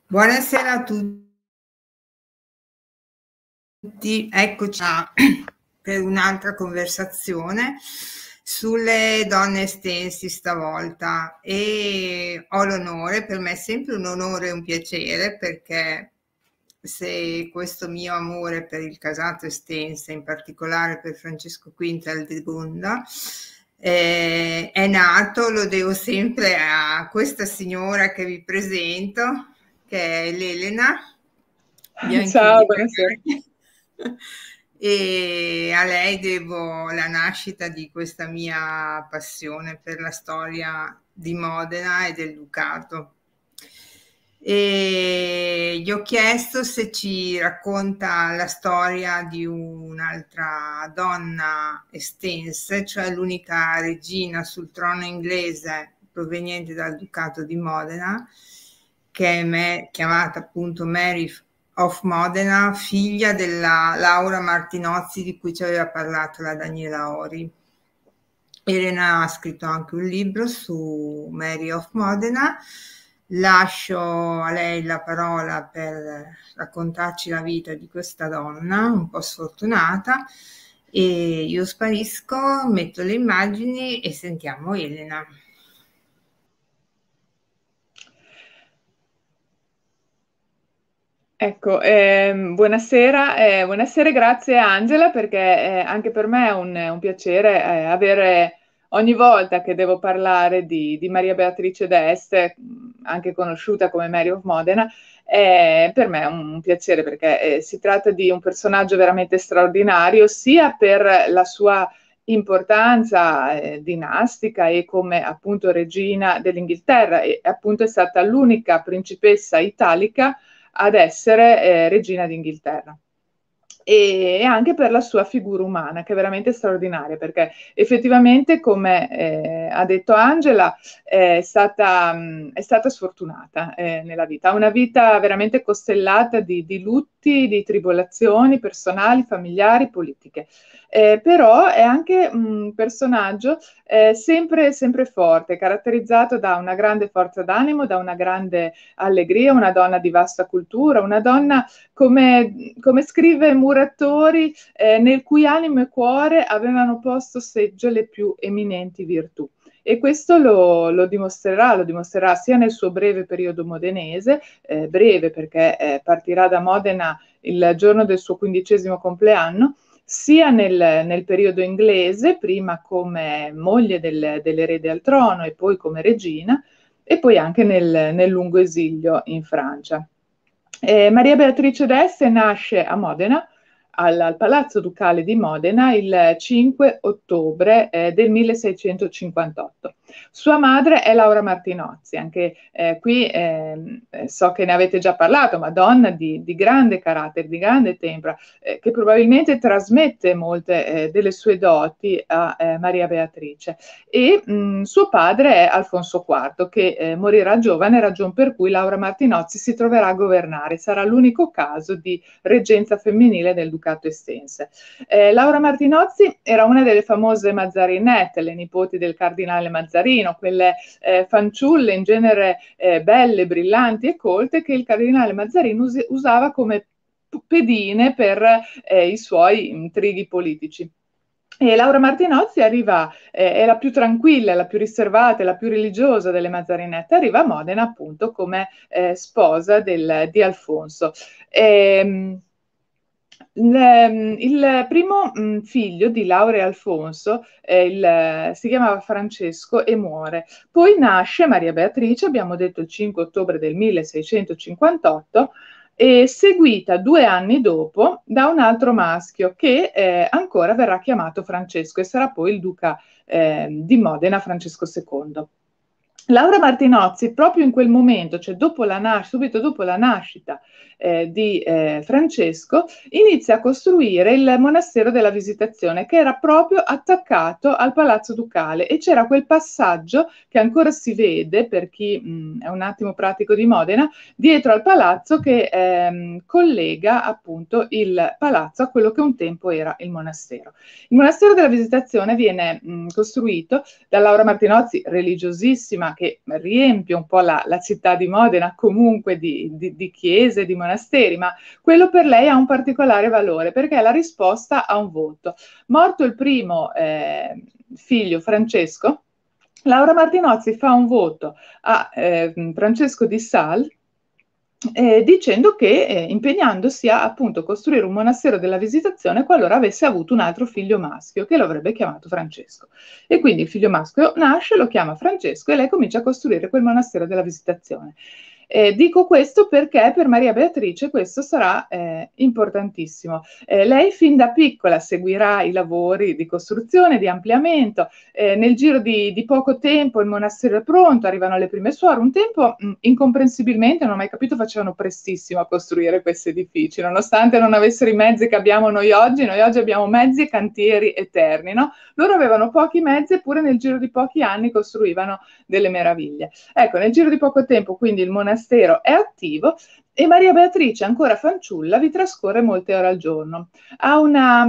Buonasera a tutti, eccoci per un'altra conversazione sulle donne estensi stavolta, e ho l'onore, per me è sempre un onore e un piacere, perché se questo mio amore per il casato estense, in particolare per Francesco V Aldegonda, è nato, lo devo sempre a questa signora che vi presento, che è l'Elena Bianchini. Ciao, buonasera. E a lei devo la nascita di questa mia passione per la storia di Modena e del Ducato. E gli ho chiesto se ci racconta la storia di un'altra donna estense, cioè l'unica regina sul trono inglese proveniente dal Ducato di Modena, che è chiamata appunto Mary of Modena, figlia della Laura Martinozzi di cui ci aveva parlato la Daniela Ori. Elena ha scritto anche un libro su Mary of Modena. Lascio a lei la parola per raccontarci la vita di questa donna un po' sfortunata, e io sparisco, metto le immagini e sentiamo Elena. Ecco, buonasera, buonasera, grazie Angela, perché anche per me è un piacere avere ogni volta che devo parlare di Maria Beatrice d'Este, anche conosciuta come Mary of Modena. Per me è un piacere perché si tratta di un personaggio veramente straordinario, sia per la sua importanza dinastica e come appunto regina dell'Inghilterra, e appunto è stata l'unica principessa italica ad essere regina d'Inghilterra. E anche per la sua figura umana, che è veramente straordinaria, perché effettivamente, come ha detto Angela, è stata sfortunata nella vita. Ha una vita veramente costellata di lutti, di tribolazioni personali, familiari, politiche. Però è anche un personaggio sempre forte, caratterizzato da una grande forza d'animo, da una grande allegria, una donna di vasta cultura, una donna, come scrive Muratori, nel cui animo e cuore avevano posto seggio le più eminenti virtù. E questo lo dimostrerà sia nel suo breve periodo modenese, breve perché partirà da Modena il giorno del suo 15° compleanno, sia nel periodo inglese, prima come moglie dell'erede al trono e poi come regina, e poi anche nel lungo esilio in Francia. Maria Beatrice d'Este nasce a Modena, al Palazzo Ducale di Modena, il 5 ottobre del 1658. Sua madre è Laura Martinozzi, anche qui so che ne avete già parlato, ma donna di grande carattere, di grande tempra, che probabilmente trasmette molte delle sue doti a Maria Beatrice. E suo padre è Alfonso IV, che morirà giovane, ragion per cui Laura Martinozzi si troverà a governare. Sarà l'unico caso di reggenza femminile del Ducato estense. Laura Martinozzi era una delle famose Mazzarinette, le nipoti del cardinale Mazzarino, quelle fanciulle in genere belle, brillanti e colte, che il cardinale Mazzarino usava come pedine per i suoi intrighi politici. E Laura Martinozzi arriva, è la più tranquilla, la più riservata, la più religiosa delle Mazzarinette, arriva a Modena appunto come sposa di Alfonso. Il primo figlio di Laura e Alfonso si chiamava Francesco e muore. Poi nasce Maria Beatrice, abbiamo detto il 5 ottobre del 1658, seguita 2 anni dopo da un altro maschio che ancora verrà chiamato Francesco e sarà poi il duca di Modena, Francesco II. Laura Martinozzi, proprio in quel momento, cioè subito dopo la nascita di Francesco, inizia a costruire il monastero della Visitazione, che era proprio attaccato al Palazzo Ducale, e c'era quel passaggio che ancora si vede per chi è un attimo pratico di Modena, dietro al palazzo, che collega appunto il palazzo a quello che un tempo era il monastero. Il monastero della Visitazione viene costruito da Laura Martinozzi, religiosissima, che riempie un po' la città di Modena comunque di chiese, di monasteri, ma quello per lei ha un particolare valore perché è la risposta a un voto. Morto il primo figlio, Francesco, Laura Martinozzi fa un voto a Francesco di Sales dicendo che impegnandosi a appunto costruire un monastero della Visitazione qualora avesse avuto un altro figlio maschio che lo avrebbe chiamato Francesco. E quindi il figlio maschio nasce, lo chiama Francesco e lei comincia a costruire quel monastero della Visitazione. Dico questo perché per Maria Beatrice questo sarà importantissimo. Lei fin da piccola seguirà i lavori di costruzione, di ampliamento. Nel giro di poco tempo il monastero è pronto, arrivano le prime suore. Un tempo incomprensibilmente, non ho mai capito, facevano prestissimo a costruire questi edifici, nonostante non avessero i mezzi che abbiamo noi oggi abbiamo mezzi e cantieri eterni, no? Loro avevano pochi mezzi eppure nel giro di pochi anni costruivano delle meraviglie. Ecco, nel giro di poco tempo quindi il monastero è attivo e Maria Beatrice, ancora fanciulla, vi trascorre molte ore al giorno. Ha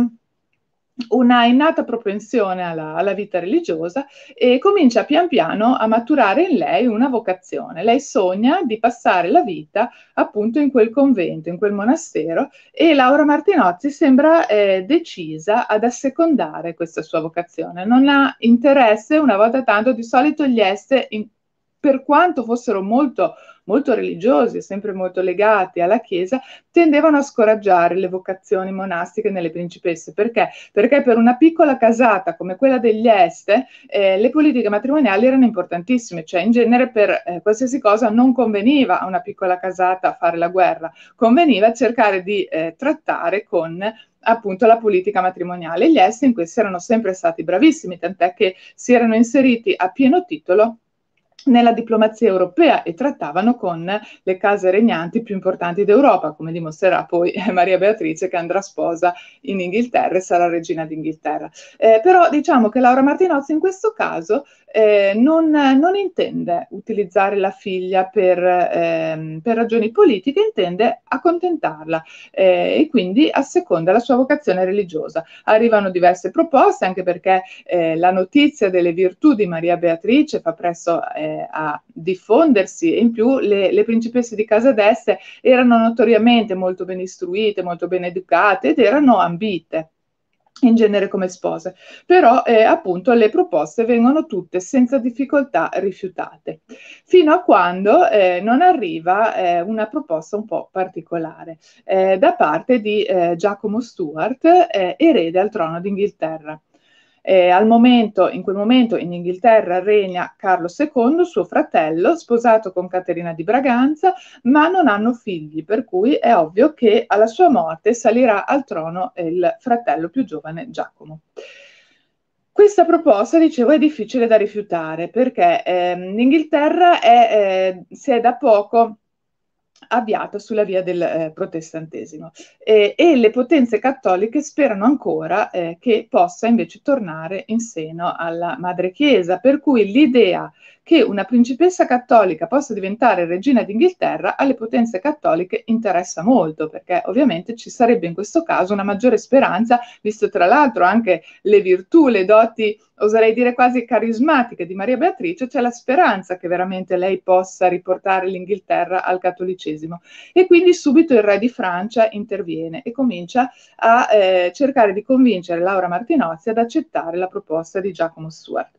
una innata propensione alla vita religiosa e comincia pian piano a maturare in lei una vocazione. Lei sogna di passare la vita appunto in quel convento, in quel monastero, e Laura Martinozzi sembra decisa ad assecondare questa sua vocazione. Non ha interesse, una volta tanto, di solito gli Este, per quanto fossero molto religiosi e sempre molto legati alla Chiesa, tendevano a scoraggiare le vocazioni monastiche nelle principesse. Perché? Perché per una piccola casata come quella degli Este le politiche matrimoniali erano importantissime, cioè in genere per qualsiasi cosa non conveniva a una piccola casata fare la guerra, conveniva cercare di trattare con appunto la politica matrimoniale. Gli Este in questo erano sempre stati bravissimi, tant'è che si erano inseriti a pieno titolo nella diplomazia europea e trattavano con le case regnanti più importanti d'Europa, come dimostrerà poi Maria Beatrice, che andrà sposa in Inghilterra e sarà regina d'Inghilterra. Però diciamo che Laura Martinozzi in questo caso non intende utilizzare la figlia per ragioni politiche, intende accontentarla e quindi asseconda la sua vocazione religiosa. Arrivano diverse proposte, anche perché la notizia delle virtù di Maria Beatrice fa presto a diffondersi, e in più le principesse di casa d'Este erano notoriamente molto ben istruite, molto ben educate ed erano ambite in genere come spose, però appunto le proposte vengono tutte senza difficoltà rifiutate, fino a quando non arriva una proposta un po' particolare da parte di Giacomo Stuart, erede al trono d'Inghilterra. In quel momento in Inghilterra regna Carlo II, suo fratello, sposato con Caterina di Braganza, ma non hanno figli, per cui è ovvio che alla sua morte salirà al trono il fratello più giovane Giacomo. Questa proposta, dicevo, è difficile da rifiutare perché l'Inghilterra si è da poco avviata sulla via del protestantesimo e le potenze cattoliche sperano ancora che possa invece tornare in seno alla madre Chiesa, per cui l'idea che una principessa cattolica possa diventare regina d'Inghilterra alle potenze cattoliche interessa molto, perché ovviamente ci sarebbe in questo caso una maggiore speranza, visto tra l'altro anche le virtù, le doti, oserei dire quasi carismatiche di Maria Beatrice. C'è la speranza che veramente lei possa riportare l'Inghilterra al cattolicesimo. E quindi subito il re di Francia interviene e comincia a cercare di convincere Laura Martinozzi ad accettare la proposta di Giacomo Stuart.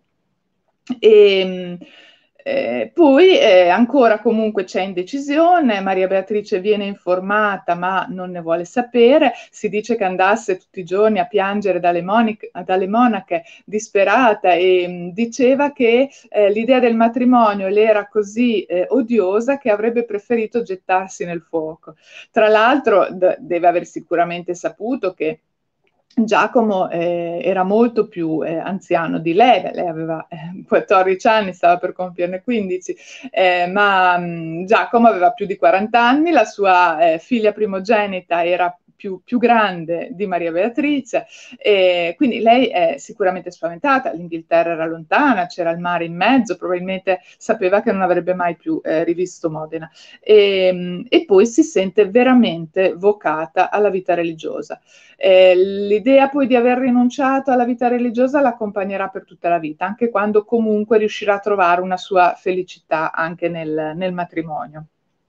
Poi ancora comunque c'è indecisione, Maria Beatrice viene informata ma non ne vuole sapere, si dice che andasse tutti i giorni a piangere dalle monache disperata e diceva che l'idea del matrimonio le era così odiosa che avrebbe preferito gettarsi nel fuoco. Tra l'altro deve aver sicuramente saputo che Giacomo era molto più anziano di lei aveva 14 anni, stava per compierne 15, ma Giacomo aveva più di 40 anni, la sua figlia primogenita era più grande di Maria Beatrice, e quindi lei è sicuramente spaventata, l'Inghilterra era lontana, c'era il mare in mezzo, probabilmente sapeva che non avrebbe mai più rivisto Modena, e poi si sente veramente vocata alla vita religiosa. L'idea poi di aver rinunciato alla vita religiosa l'accompagnerà per tutta la vita, anche quando comunque riuscirà a trovare una sua felicità anche nel matrimonio.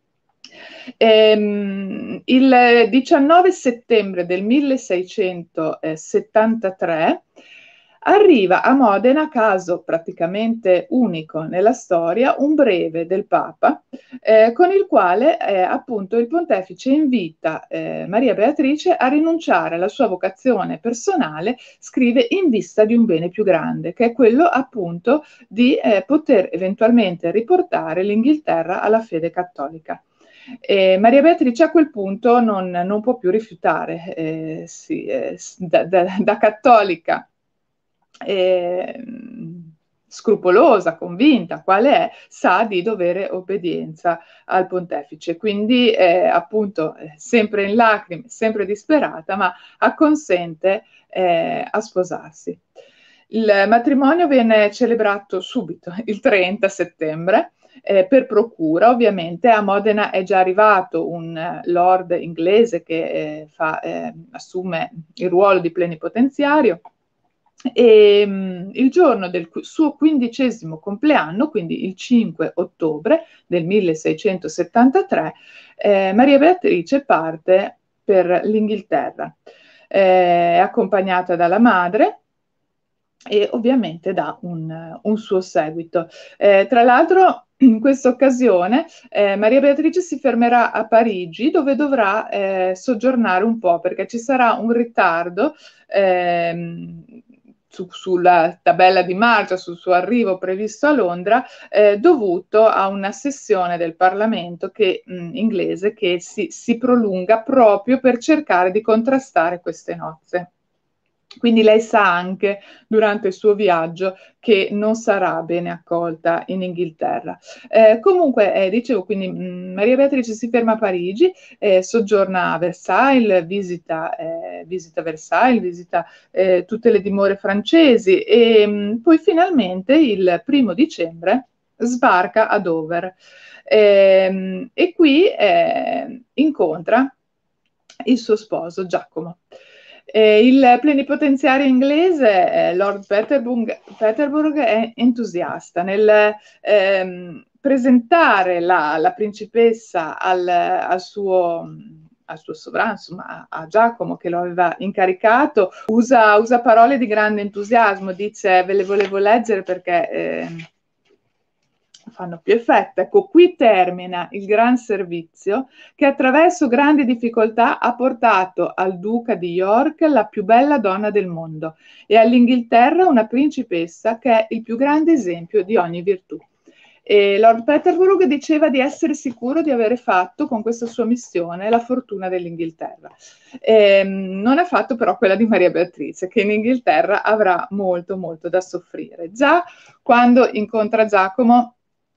Il 19 settembre del 1673 arriva a Modena, caso praticamente unico nella storia, un breve del Papa con il quale appunto il pontefice invita Maria Beatrice a rinunciare alla sua vocazione personale, scrive, in vista di un bene più grande, che è quello appunto di poter eventualmente riportare l'Inghilterra alla fede cattolica. Maria Beatrice a quel punto non può più rifiutare, da cattolica scrupolosa, convinta, quale è, sa di dovere obbedienza al pontefice. Quindi appunto sempre in lacrime, sempre disperata, ma acconsente a sposarsi. Il matrimonio viene celebrato subito, il 30 settembre, per procura. Ovviamente a Modena è già arrivato un lord inglese che assume il ruolo di plenipotenziario, e il giorno del suo 15° compleanno, quindi il 5 ottobre del 1673, Maria Beatrice parte per l'Inghilterra, accompagnata dalla madre e ovviamente da un suo seguito. Tra l'altro, in questa occasione Maria Beatrice si fermerà a Parigi, dove dovrà soggiornare un po', perché ci sarà un ritardo sulla tabella di marcia, sul suo arrivo previsto a Londra, dovuto a una sessione del Parlamento inglese che si prolunga proprio per cercare di contrastare queste nozze. Quindi lei sa anche durante il suo viaggio che non sarà bene accolta in Inghilterra. Comunque, dicevo, quindi Maria Beatrice si ferma a Parigi, soggiorna a Versailles, visita Versailles, visita tutte le dimore francesi e poi finalmente il 1° dicembre sbarca a Dover e qui incontra il suo sposo Giacomo. Il plenipotenziario inglese, Lord Peterborough, è entusiasta nel presentare la principessa al suo sovrano, insomma, a Giacomo, che lo aveva incaricato. Usa parole di grande entusiasmo, dice: ve le volevo leggere perché fanno più effetto. Ecco, qui termina il gran servizio che attraverso grandi difficoltà ha portato al duca di York la più bella donna del mondo e all'Inghilterra una principessa che è il più grande esempio di ogni virtù. E Lord Peterborough diceva di essere sicuro di avere fatto con questa sua missione la fortuna dell'Inghilterra. Non ha fatto però quella di Maria Beatrice, che in Inghilterra avrà molto molto da soffrire. Già quando incontra Giacomo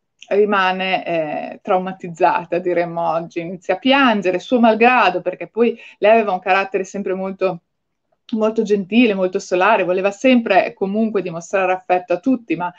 rimane traumatizzata, diremmo oggi, inizia a piangere, suo malgrado, perché poi lei aveva un carattere sempre molto gentile, molto solare, voleva sempre comunque dimostrare affetto a tutti, ma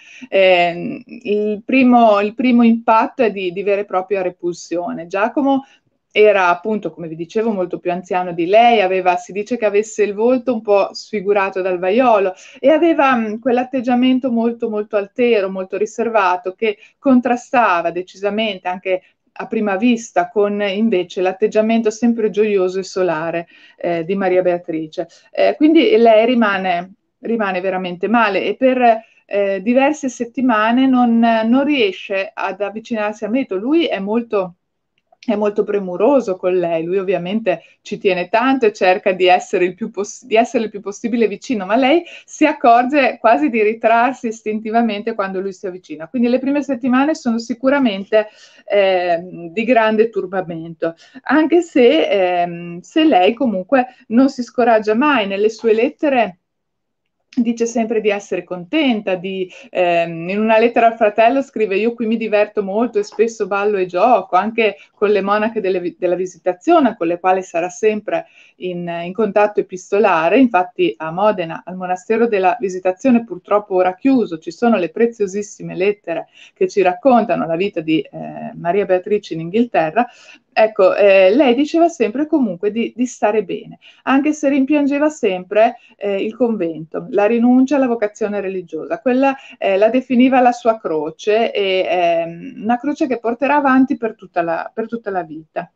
il primo impatto è di vera e propria repulsione. Giacomo era appunto, come vi dicevo, molto più anziano di lei, si dice che avesse il volto un po' sfigurato dal vaiolo e aveva quell'atteggiamento molto molto altero, molto riservato, che contrastava decisamente anche a prima vista con invece l'atteggiamento sempre gioioso e solare di Maria Beatrice. Quindi lei rimane veramente male e per diverse settimane non riesce ad avvicinarsi al marito. Lui è molto premuroso con lei, lui ovviamente ci tiene tanto e cerca di essere il più possibile vicino, ma lei si accorge quasi di ritrarsi istintivamente quando lui si avvicina. Quindi le prime settimane sono sicuramente di grande turbamento, anche se lei comunque non si scoraggia mai. Nelle sue lettere dice sempre di essere contenta, in una lettera al fratello scrive: io qui mi diverto molto e spesso ballo e gioco, anche con le monache della Visitazione, con le quali sarà sempre in contatto epistolare. Infatti a Modena, al monastero della Visitazione, purtroppo ora chiuso, ci sono le preziosissime lettere che ci raccontano la vita di Maria Beatrice in Inghilterra. Ecco, lei diceva sempre comunque di stare bene, anche se rimpiangeva sempre il convento, la rinuncia alla vocazione religiosa. Quella la definiva la sua croce, una croce che porterà avanti per tutta la vita.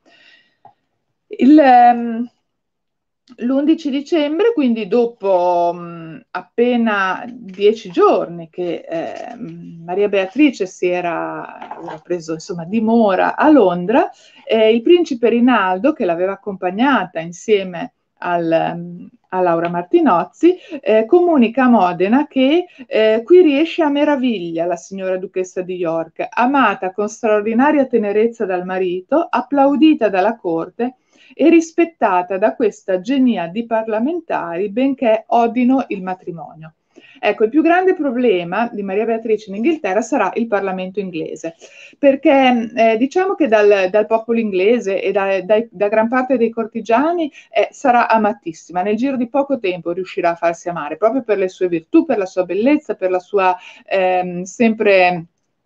L'11 dicembre, quindi dopo appena 10 giorni che Maria Beatrice aveva preso insomma dimora a Londra, il principe Rinaldo, che l'aveva accompagnata insieme a Laura Martinozzi, comunica a Modena che qui riesce a meraviglia la signora duchessa di York, amata con straordinaria tenerezza dal marito, applaudita dalla corte e rispettata da questa genia di parlamentari, benché odino il matrimonio. Ecco, il più grande problema di Maria Beatrice in Inghilterra sarà il Parlamento inglese, perché diciamo che dal popolo inglese e da gran parte dei cortigiani sarà amatissima. Nel giro di poco tempo riuscirà a farsi amare, proprio per le sue virtù, per la sua bellezza, per la sua sempre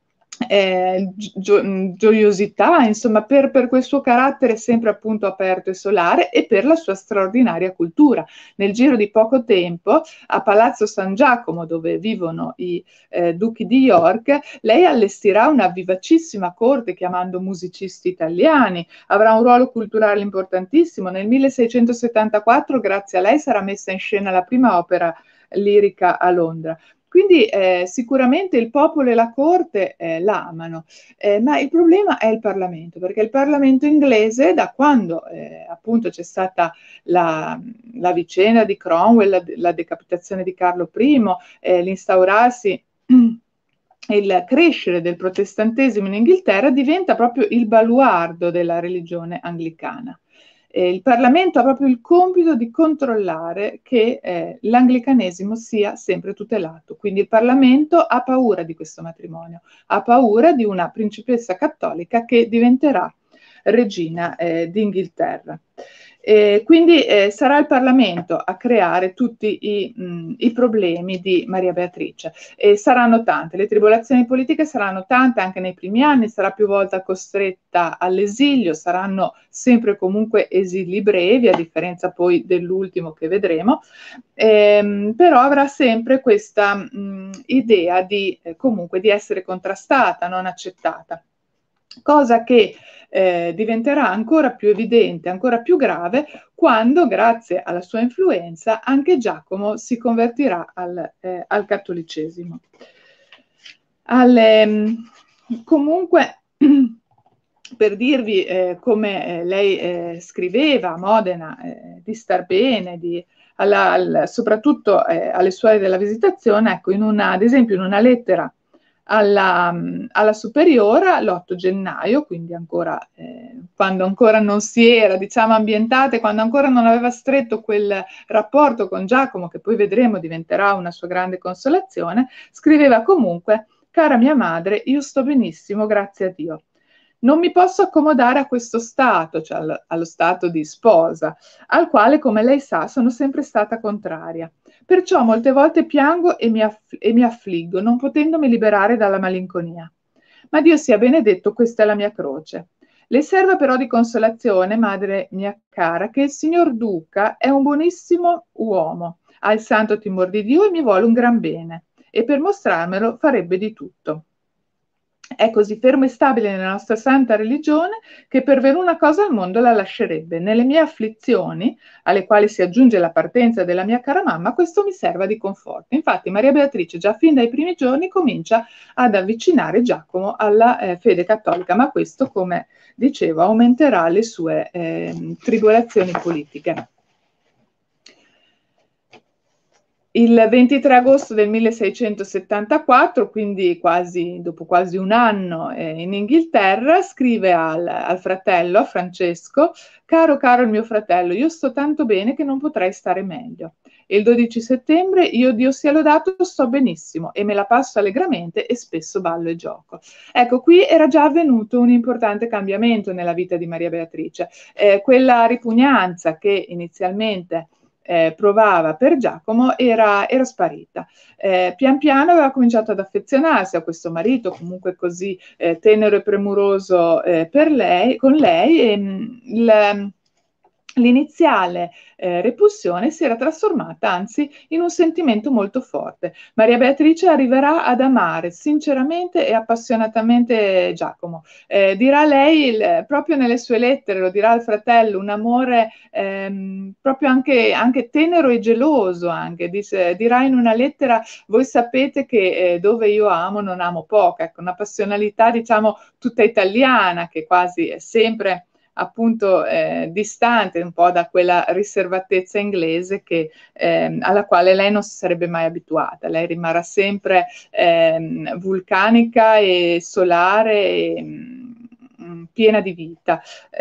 gioiosità, insomma, per quel suo carattere sempre appunto aperto e solare, e per la sua straordinaria cultura. Nel giro di poco tempo, a Palazzo San Giacomo, dove vivono i duchi di York, lei allestirà una vivacissima corte chiamando musicisti italiani, avrà un ruolo culturale importantissimo. Nel 1674, grazie a lei, sarà messa in scena la prima opera lirica a Londra. Quindi sicuramente il popolo e la corte la amano, ma il problema è il Parlamento, perché il Parlamento inglese, da quando appunto c'è stata la vicenda di Cromwell, la decapitazione di Carlo I, l'instaurarsi il crescere del protestantesimo in Inghilterra, diventa proprio il baluardo della religione anglicana. Il Parlamento ha proprio il compito di controllare che l'anglicanesimo sia sempre tutelato. Quindi il Parlamento ha paura di questo matrimonio, ha paura di una principessa cattolica che diventerà regina d'Inghilterra. Quindi sarà il Parlamento a creare tutti i problemi di Maria Beatrice. Saranno tante, le tribolazioni politiche saranno tante anche nei primi anni, sarà più volte costretta all'esilio, saranno sempre comunque esili brevi, a differenza poi dell'ultimo che vedremo, però avrà sempre questa idea comunque di essere contrastata, non accettata. Cosa che diventerà ancora più evidente, ancora più grave, quando, grazie alla sua influenza, anche Giacomo si convertirà al cattolicesimo. Comunque, per dirvi come lei scriveva a Modena di star bene, soprattutto alle suore della Visitazione, ecco, ad esempio in una lettera alla superiora l'8 gennaio, quindi ancora quando ancora non si era, diciamo, ambientate, quando ancora non aveva stretto quel rapporto con Giacomo, che poi vedremo diventerà una sua grande consolazione, scriveva comunque: cara mia madre, io sto benissimo, grazie a Dio. Non mi posso accomodare a questo stato, cioè allo stato di sposa, al quale, come lei sa, sono sempre stata contraria. Perciò molte volte piango e mi affliggo, non potendomi liberare dalla malinconia. Ma Dio sia benedetto, questa è la mia croce. Le serve però di consolazione, madre mia cara, che il signor Duca è un buonissimo uomo, ha il santo timore di Dio e mi vuole un gran bene, e per mostrarmelo farebbe di tutto. È così fermo e stabile nella nostra santa religione che per veruna cosa al mondo la lascerebbe. Nelle mie afflizioni, alle quali si aggiunge la partenza della mia cara mamma, questo mi serva di conforto. Infatti Maria Beatrice già fin dai primi giorni comincia ad avvicinare Giacomo alla fede cattolica, ma questo, come dicevo, aumenterà le sue tribolazioni politiche. Il 23 agosto del 1674, quindi dopo quasi un anno in Inghilterra, scrive al fratello, a Francesco: caro il mio fratello, io sto tanto bene che non potrei stare meglio. E il 12 settembre, io, Dio sia lodato, sto benissimo e me la passo allegramente e spesso ballo e gioco. Ecco, qui era già avvenuto un importante cambiamento nella vita di Maria Beatrice. Quella ripugnanza che inizialmente provava per Giacomo era sparita. Pian piano aveva cominciato ad affezionarsi a questo marito, comunque così tenero e premuroso con lei, e l'iniziale repulsione si era trasformata anzi in un sentimento molto forte. Maria Beatrice arriverà ad amare sinceramente e appassionatamente Giacomo. Dirà lei, proprio nelle sue lettere, lo dirà al fratello, un amore proprio anche tenero e geloso. Dirà in una lettera: voi sapete che dove io amo non amo poco. Ecco, una passionalità, diciamo, tutta italiana, che quasi è sempre appunto distante un po' da quella riservatezza inglese alla quale lei non si sarebbe mai abituata. Lei rimarrà sempre vulcanica e solare e piena di vita.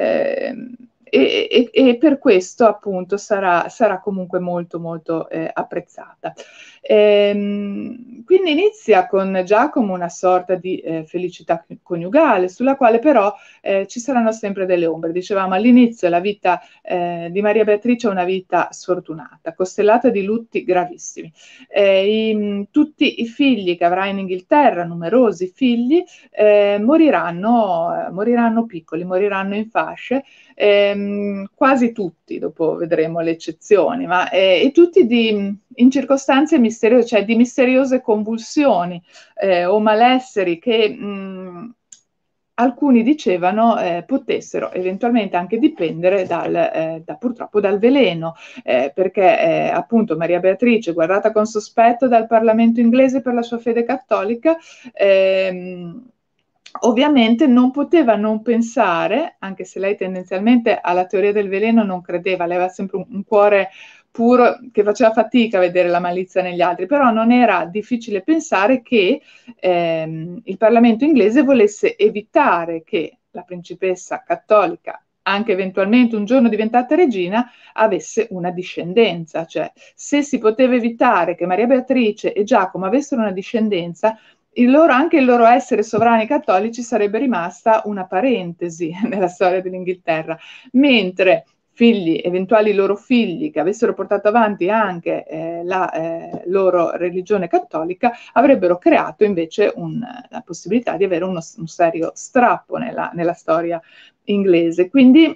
E per questo appunto sarà comunque molto molto apprezzata. Quindi inizia con Giacomo una sorta di felicità coniugale, sulla quale però ci saranno sempre delle ombre. Dicevamo all'inizio, la vita di Maria Beatrice è una vita sfortunata, costellata di lutti gravissimi. Tutti i figli che avrà in Inghilterra, numerosi figli, moriranno piccoli, moriranno in fasce, quasi tutti, dopo vedremo le eccezioni, ma e tutti in circostanze misteriose, cioè di misteriose convulsioni o malesseri che alcuni dicevano potessero eventualmente anche dipendere purtroppo dal veleno, perché appunto Maria Beatrice, guardata con sospetto dal Parlamento inglese per la sua fede cattolica, ovviamente non poteva non pensare, anche se lei tendenzialmente alla teoria del veleno non credeva, lei aveva sempre un cuore puro che faceva fatica a vedere la malizia negli altri, però non era difficile pensare che il Parlamento inglese volesse evitare che la principessa cattolica, anche eventualmente un giorno diventata regina, avesse una discendenza. Cioè, se si poteva evitare che Maria Beatrice e Giacomo avessero una discendenza, anche il loro essere sovrani cattolici sarebbe rimasta una parentesi nella storia dell'Inghilterra, mentre eventuali loro figli che avessero portato avanti anche la loro religione cattolica avrebbero creato invece la possibilità di avere un serio strappo nella storia inglese. Quindi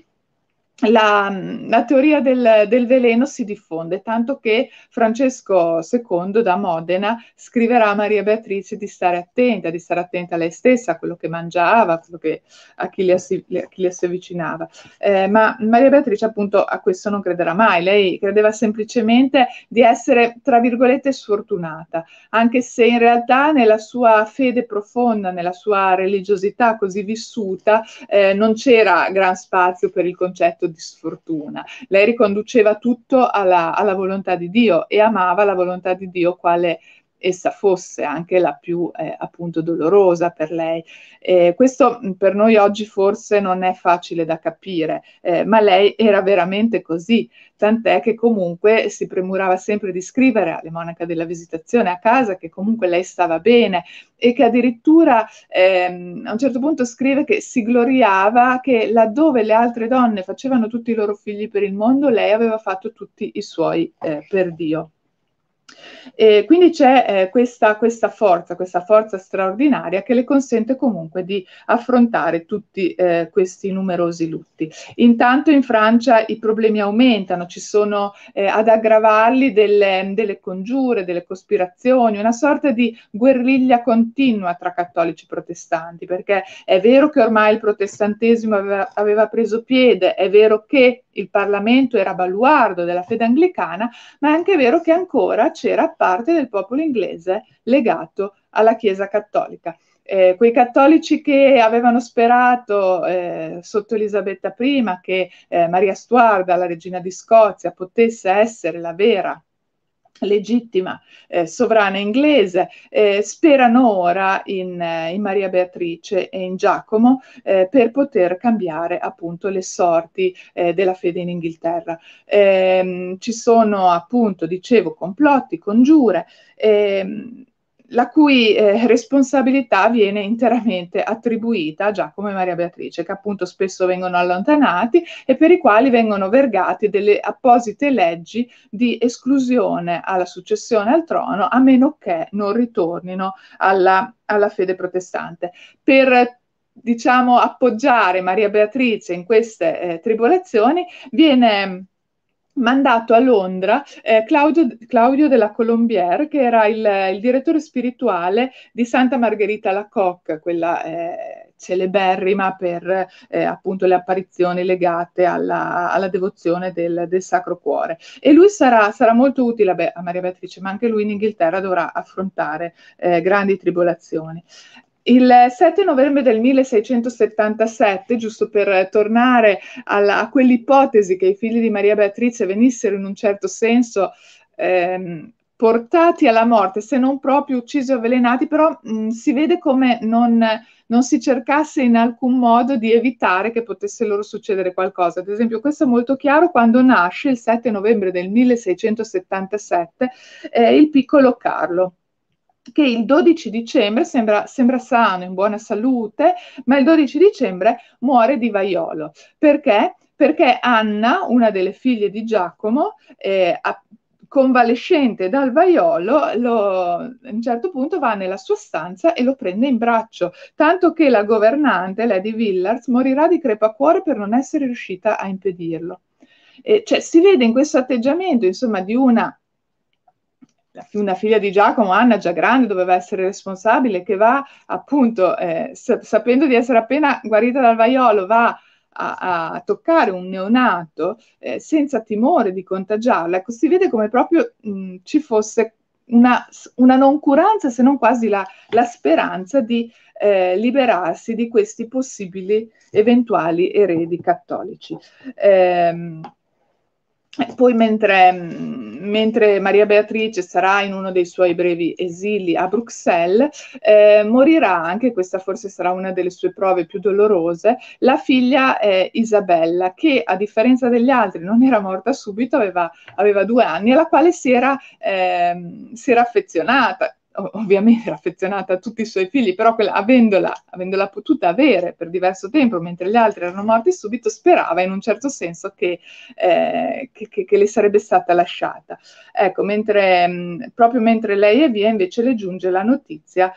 la teoria del veleno si diffonde, tanto che Francesco II da Modena scriverà a Maria Beatrice di stare attenta a lei stessa, a quello che mangiava, a chi le si avvicinava. Ma Maria Beatrice appunto a questo non crederà mai, lei credeva semplicemente di essere, tra virgolette, sfortunata, anche se in realtà nella sua fede profonda, nella sua religiosità così vissuta, non c'era gran spazio per il concetto di sfortuna. Lei riconduceva tutto alla volontà di Dio e amava la volontà di Dio quale essa fosse, anche la più appunto dolorosa per lei. Questo per noi oggi forse non è facile da capire, ma lei era veramente così, tant'è che comunque si premurava sempre di scrivere alle monache della Visitazione a casa che comunque lei stava bene, e che addirittura a un certo punto scrive che si gloriava che laddove le altre donne facevano tutti i loro figli per il mondo, lei aveva fatto tutti i suoi per Dio. Quindi c'è questa forza straordinaria che le consente comunque di affrontare tutti questi numerosi lutti. Intanto in Francia i problemi aumentano, ci sono ad aggravarli delle congiure, delle cospirazioni, una sorta di guerriglia continua tra cattolici e protestanti, perché è vero che ormai il protestantesimo aveva preso piede, è vero che il Parlamento era baluardo della fede anglicana, ma è anche vero che ancora c'era parte del popolo inglese legato alla Chiesa cattolica. Quei cattolici che avevano sperato sotto Elisabetta I che Maria Stuarda, la regina di Scozia, potesse essere la vera legittima sovrana inglese, sperano ora in Maria Beatrice e in Giacomo per poter cambiare appunto le sorti della fede in Inghilterra. Ci sono appunto, dicevo, complotti, congiure, la cui responsabilità viene interamente attribuita a Giacomo e Maria Beatrice, che appunto spesso vengono allontanati e per i quali vengono vergate delle apposite leggi di esclusione alla successione al trono, a meno che non ritornino alla fede protestante. Per, diciamo, appoggiare Maria Beatrice in queste tribolazioni viene mandato a Londra Claudio della Colombière, che era il direttore spirituale di Santa Margherita Alacoque, quella celeberrima per appunto le apparizioni legate alla devozione del Sacro Cuore. E lui sarà molto utile a Maria Beatrice, ma anche lui in Inghilterra dovrà affrontare grandi tribolazioni. Il 7 novembre del 1677, giusto per tornare a quell'ipotesi che i figli di Maria Beatrice venissero in un certo senso portati alla morte, se non proprio uccisi o avvelenati, però si vede come non si cercasse in alcun modo di evitare che potesse loro succedere qualcosa. Ad esempio, questo è molto chiaro quando nasce il 7 novembre del 1677 il piccolo Carlo, che il 12 dicembre sembra sano, in buona salute, ma il 12 dicembre muore di vaiolo. Perché? Perché Anna, una delle figlie di Giacomo, convalescente dal vaiolo, a un certo punto va nella sua stanza e lo prende in braccio, tanto che la governante, Lady Villars, morirà di crepacuore per non essere riuscita a impedirlo. Cioè, si vede in questo atteggiamento, insomma, di una figlia di Giacomo, Anna, già grande, doveva essere responsabile, che va appunto, sapendo di essere appena guarita dal vaiolo, va a toccare un neonato senza timore di contagiarla. Ecco, si vede come proprio ci fosse una noncuranza, se non quasi la speranza di liberarsi di questi possibili eventuali eredi cattolici. Poi mentre Maria Beatrice sarà in uno dei suoi brevi esili a Bruxelles, morirà anche, questa forse sarà una delle sue prove più dolorose, la figlia Isabella, che a differenza degli altri non era morta subito, aveva 2 anni, alla quale si era affezionata. Ovviamente era affezionata a tutti i suoi figli, però avendola potuta avere per diverso tempo, mentre gli altri erano morti subito, sperava in un certo senso che le sarebbe stata lasciata. Ecco, proprio mentre lei è via, invece le giunge la notizia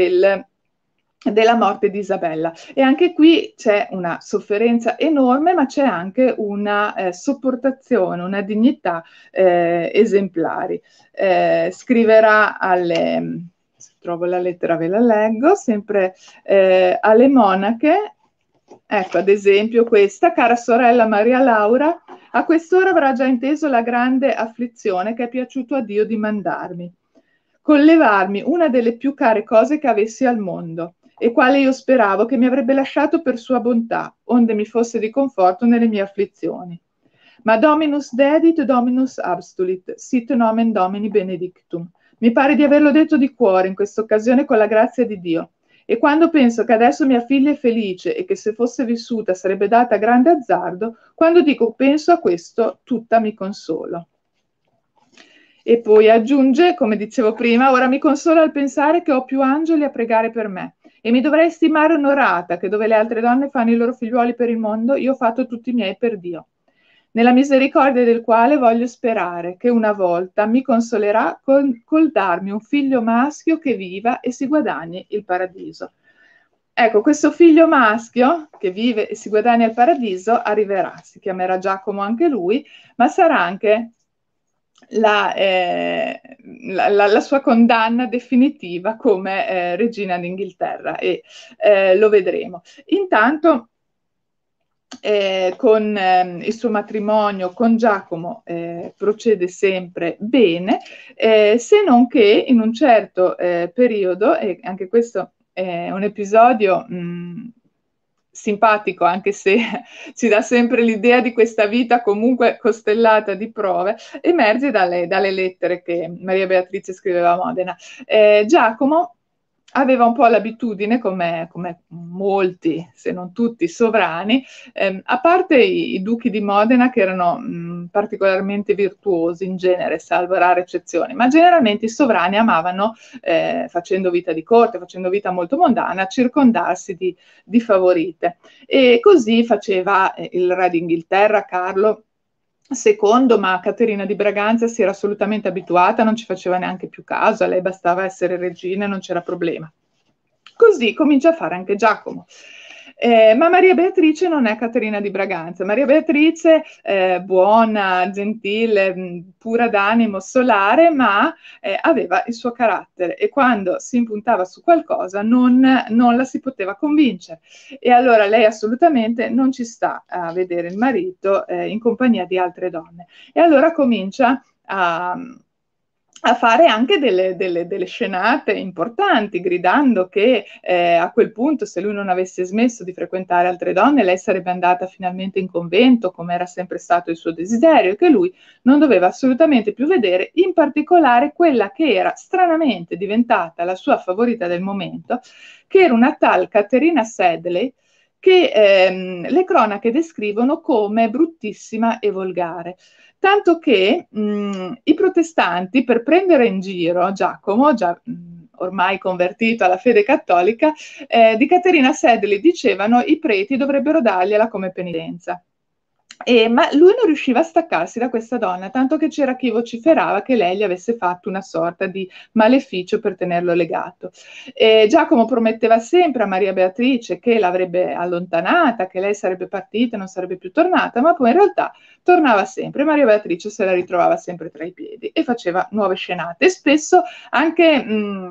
della morte di Isabella, e anche qui c'è una sofferenza enorme, ma c'è anche una sopportazione, una dignità esemplari. Scriverà se trovo la lettera ve la leggo, sempre alle monache. Ecco, ad esempio questa: cara sorella Maria Laura, a quest'ora avrà già inteso la grande afflizione che è piaciuto a Dio di mandarmi, con levarmi una delle più care cose che avessi al mondo, e quale io speravo che mi avrebbe lasciato per sua bontà, onde mi fosse di conforto nelle mie afflizioni. Ma Dominus dedit, Dominus abstulit, sit nomen Domini benedictum. Mi pare di averlo detto di cuore in questa occasione con la grazia di Dio. E quando penso che adesso mia figlia è felice e che se fosse vissuta sarebbe data a grande azzardo, quando penso a questo, tutta mi consolo. E poi aggiunge, come dicevo prima, ora mi consola al pensare che ho più angeli a pregare per me, e mi dovrei stimare onorata che dove le altre donne fanno i loro figliuoli per il mondo, io ho fatto tutti i miei per Dio, nella misericordia del quale voglio sperare che una volta mi consolerà col darmi un figlio maschio che viva e si guadagni il paradiso. Ecco, questo figlio maschio che vive e si guadagna il paradiso arriverà, si chiamerà Giacomo anche lui, ma sarà anche la sua condanna definitiva come regina d'Inghilterra, e lo vedremo. Intanto con il suo matrimonio con Giacomo procede sempre bene, se non che in un certo periodo, e anche questo è un episodio simpatico, anche se ci dà sempre l'idea di questa vita comunque costellata di prove, emerge dalle lettere che Maria Beatrice scriveva a Modena. Giacomo aveva un po' l'abitudine, come molti, se non tutti, sovrani, a parte i duchi di Modena che erano particolarmente virtuosi in genere, salvo rare eccezioni, ma generalmente i sovrani amavano, facendo vita di corte, facendo vita molto mondana, circondarsi di favorite. E così faceva il re d'Inghilterra, Carlo II, ma Caterina di Braganza si era assolutamente abituata, non ci faceva neanche più caso, a lei bastava essere regina e non c'era problema. Così comincia a fare anche Giacomo. Ma Maria Beatrice non è Caterina di Braganza. Maria Beatrice, buona, gentile, pura d'animo, solare, ma aveva il suo carattere e quando si impuntava su qualcosa non la si poteva convincere. E allora lei assolutamente non ci sta a vedere il marito in compagnia di altre donne. E allora comincia a fare anche delle scenate importanti, gridando che a quel punto, se lui non avesse smesso di frequentare altre donne, lei sarebbe andata finalmente in convento, come era sempre stato il suo desiderio, e che lui non doveva assolutamente più vedere, in particolare quella che era stranamente diventata la sua favorita del momento, che era una tal Caterina Sedley, che le cronache descrivono come bruttissima e volgare. Tanto che i protestanti, per prendere in giro Giacomo, già ormai convertito alla fede cattolica, di Caterina Sedley dicevano i preti dovrebbero dargliela come penitenza. Ma lui non riusciva a staccarsi da questa donna, tanto che c'era chi vociferava che lei gli avesse fatto una sorta di maleficio per tenerlo legato. Giacomo prometteva sempre a Maria Beatrice che l'avrebbe allontanata, che lei sarebbe partita e non sarebbe più tornata, ma poi in realtà tornava sempre. Maria Beatrice se la ritrovava sempre tra i piedi e faceva nuove scenate e spesso anche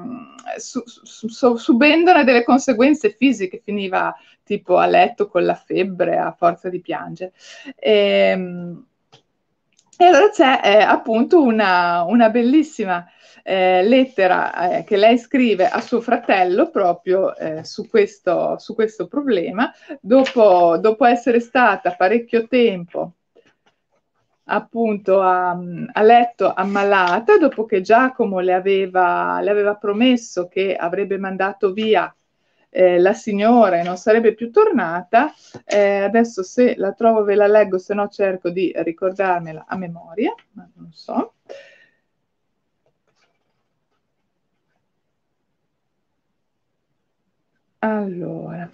subendone delle conseguenze fisiche, finiva tipo a letto con la febbre a forza di piangere. E allora c'è appunto una bellissima lettera che lei scrive a suo fratello proprio su questo problema, dopo essere stata parecchio tempo appunto a letto ammalata, dopo che Giacomo le aveva promesso che avrebbe mandato via la signora e non sarebbe più tornata. Adesso se la trovo ve la leggo, se no cerco di ricordarmela a memoria, ma non so. Allora,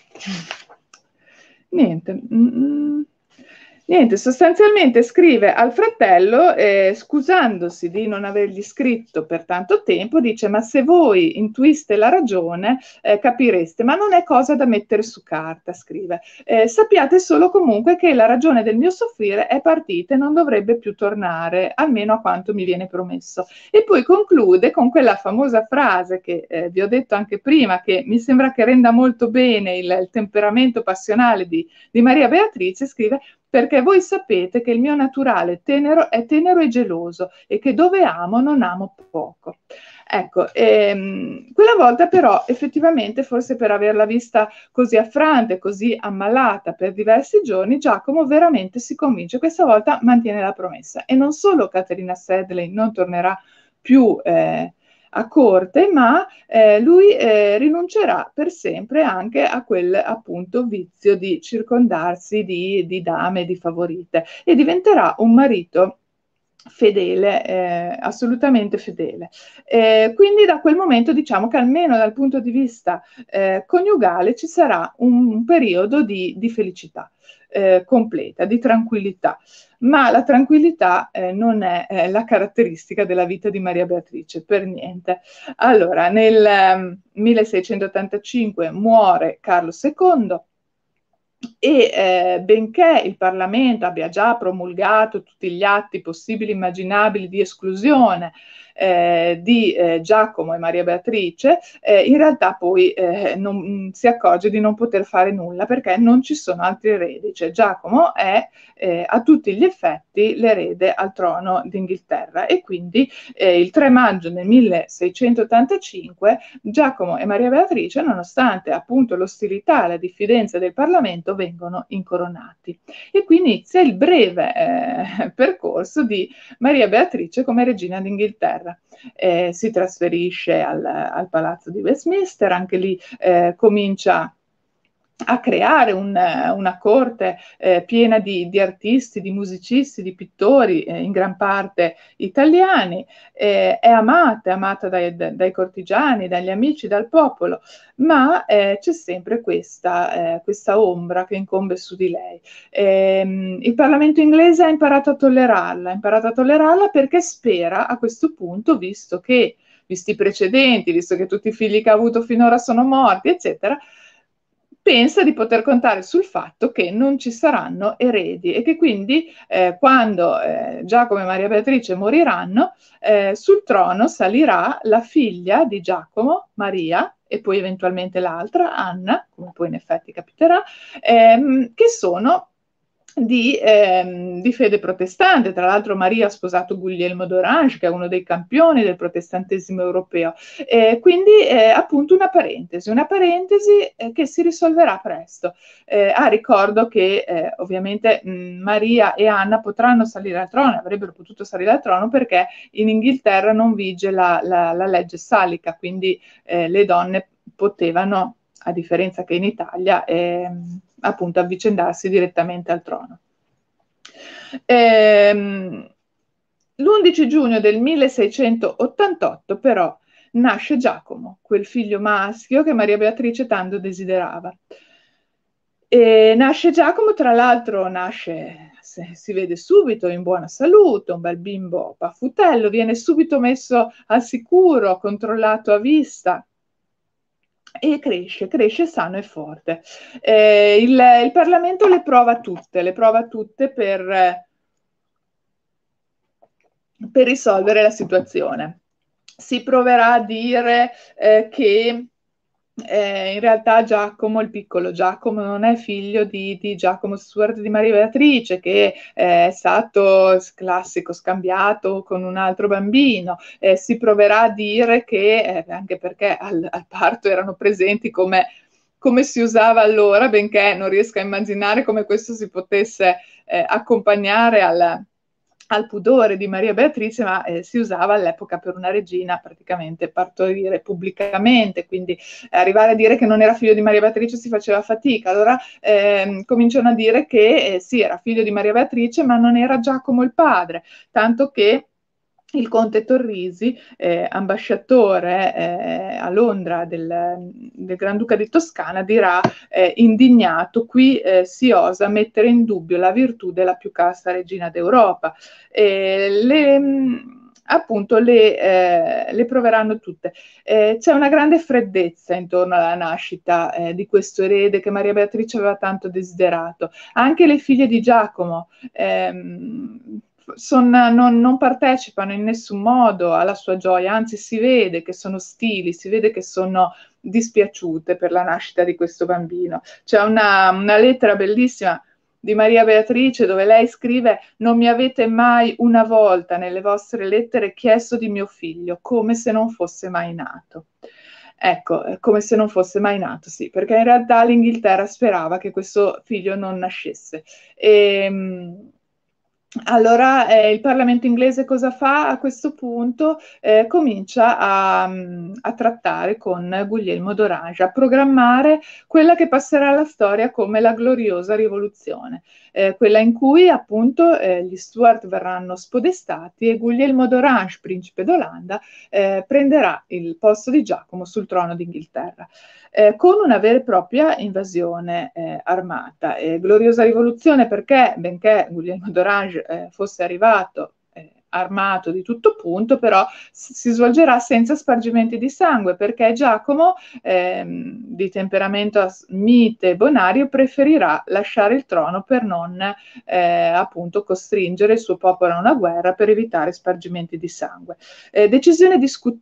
niente. Niente, sostanzialmente scrive al fratello, scusandosi di non avergli scritto per tanto tempo, dice: ma se voi intuiste la ragione, capireste, ma non è cosa da mettere su carta, scrive. Sappiate solo comunque che la ragione del mio soffrire è partita e non dovrebbe più tornare, almeno a quanto mi viene promesso. E poi conclude con quella famosa frase che vi ho detto anche prima, che mi sembra che renda molto bene il temperamento passionale di Maria Beatrice, scrive: perché voi sapete che il mio naturale è tenero e geloso e che dove amo non amo poco. Ecco, quella volta però effettivamente, forse per averla vista così affrante, così ammalata per diversi giorni, Giacomo veramente si convince, questa volta mantiene la promessa. E non solo Caterina Sedley non tornerà più a corte, ma lui rinuncerà per sempre anche a quel appunto vizio di circondarsi di dame, di favorite, e diventerà un marito fedele, assolutamente fedele. Quindi da quel momento diciamo che almeno dal punto di vista coniugale ci sarà un periodo di felicità completa, di tranquillità. Ma la tranquillità non è la caratteristica della vita di Maria Beatrice, per niente. Allora, nel 1685 muore Carlo II e benché il Parlamento abbia già promulgato tutti gli atti possibili e immaginabili di esclusione di Giacomo e Maria Beatrice, in realtà poi non, si accorge di non poter fare nulla perché non ci sono altri eredi, cioè Giacomo è a tutti gli effetti l'erede al trono d'Inghilterra e quindi il 3 maggio del 1685 Giacomo e Maria Beatrice, nonostante appunto l'ostilità e la diffidenza del Parlamento, vengono incoronati. E qui inizia il breve percorso di Maria Beatrice come regina d'Inghilterra. Si trasferisce al Palazzo di Westminster, anche lì comincia a creare una corte piena di artisti, di musicisti, di pittori, in gran parte italiani, è amata dai cortigiani, dagli amici, dal popolo, ma c'è sempre questa ombra che incombe su di lei. Il Parlamento inglese ha imparato a tollerarla perché spera a questo punto, visti i precedenti, visto che tutti i figli che ha avuto finora sono morti, eccetera, pensa di poter contare sul fatto che non ci saranno eredi e che quindi quando Giacomo e Maria Beatrice moriranno, sul trono salirà la figlia di Giacomo, Maria, e poi eventualmente l'altra, Anna, come poi in effetti capiterà, che sono di fede protestante. Tra l'altro Maria ha sposato Guglielmo d'Orange, che è uno dei campioni del protestantesimo europeo. Quindi appunto una parentesi che si risolverà presto. Ricordo che ovviamente Maria e Anna potranno salire al trono, avrebbero potuto salire al trono perché in Inghilterra non vige la legge salica, quindi le donne potevano, a differenza che in Italia, appunto avvicendarsi direttamente al trono. L'11 giugno del 1688 però nasce Giacomo, quel figlio maschio che Maria Beatrice tanto desiderava. Nasce Giacomo, tra l'altro si vede subito in buona salute, un bel bimbo paffutello, viene subito messo al sicuro, controllato a vista, e cresce sano e forte. Il Parlamento le prova tutte per risolvere la situazione. Si proverà a dire che in realtà Giacomo, il piccolo Giacomo, non è figlio di Giacomo Stuart di Maria Beatrice, che è stato classico scambiato con un altro bambino. Si proverà a dire che, anche perché al parto erano presenti come si usava allora, benché non riesca a immaginare come questo si potesse accompagnare al pudore di Maria Beatrice, ma si usava all'epoca per una regina praticamente partorire pubblicamente, quindi arrivare a dire che non era figlio di Maria Beatrice si faceva fatica. Allora cominciano a dire che sì, era figlio di Maria Beatrice, ma non era Giacomo il padre, tanto che il conte Torrisi, ambasciatore a Londra del Granduca di Toscana, dirà indignato: qui si osa mettere in dubbio la virtù della più casta regina d'Europa. Appunto le proveranno tutte. C'è una grande freddezza intorno alla nascita di questo erede che Maria Beatrice aveva tanto desiderato. Anche le figlie di Giacomo non partecipano in nessun modo alla sua gioia, anzi si vede che sono ostili, si vede che sono dispiaciute per la nascita di questo bambino. C'è una lettera bellissima di Maria Beatrice dove lei scrive: non mi avete mai una volta nelle vostre lettere chiesto di mio figlio, come se non fosse mai nato. Ecco, come se non fosse mai nato, sì, perché in realtà l'Inghilterra sperava che questo figlio non nascesse. Allora il Parlamento inglese cosa fa a questo punto? Comincia a trattare con Guglielmo d'Orange, a programmare quella che passerà alla storia come la gloriosa rivoluzione, quella in cui appunto gli Stuart verranno spodestati e Guglielmo d'Orange, principe d'Olanda, prenderà il posto di Giacomo sul trono d'Inghilterra. Con una vera e propria invasione armata. Gloriosa rivoluzione perché, benché Guglielmo d'Orange fosse arrivato armato di tutto punto, però si svolgerà senza spargimenti di sangue, perché Giacomo, di temperamento mite e bonario, preferirà lasciare il trono per non appunto costringere il suo popolo a una guerra, per evitare spargimenti di sangue. Decisione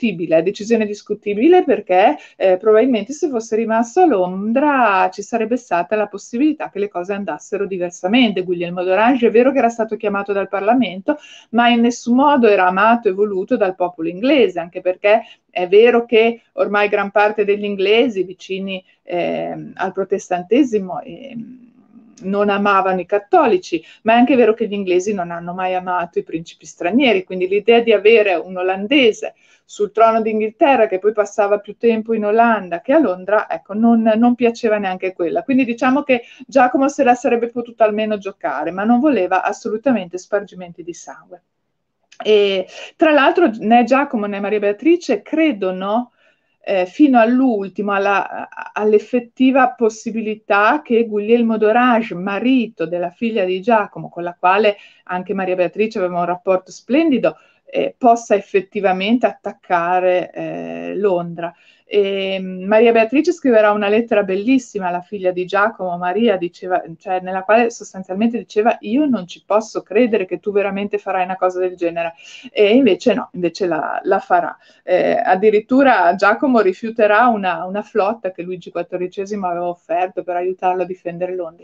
discutibile perché probabilmente se fosse rimasto a Londra ci sarebbe stata la possibilità che le cose andassero diversamente. Guglielmo d'Orange è vero che era stato chiamato dal Parlamento, ma in nessun modo era amato e voluto dal popolo inglese, anche perché è vero che ormai gran parte degli inglesi vicini al protestantesimo non amavano i cattolici, ma è anche vero che gli inglesi non hanno mai amato i principi stranieri, quindi l'idea di avere un olandese sul trono d'Inghilterra che poi passava più tempo in Olanda che a Londra, ecco, non piaceva neanche quella. Quindi diciamo che Giacomo se la sarebbe potuta almeno giocare, ma non voleva assolutamente spargimenti di sangue. E tra l'altro né Giacomo né Maria Beatrice credono fino all'ultimo all'effettiva possibilità che Guglielmo d'Orange, marito della figlia di Giacomo, con la quale anche Maria Beatrice aveva un rapporto splendido, possa effettivamente attaccare Londra. E Maria Beatrice scriverà una lettera bellissima alla figlia di Giacomo, Maria, diceva, cioè, nella quale sostanzialmente diceva: io non ci posso credere che tu veramente farai una cosa del genere, e invece no, invece la farà. Addirittura Giacomo rifiuterà una flotta che Luigi XIV aveva offerto per aiutarlo a difendere Londra.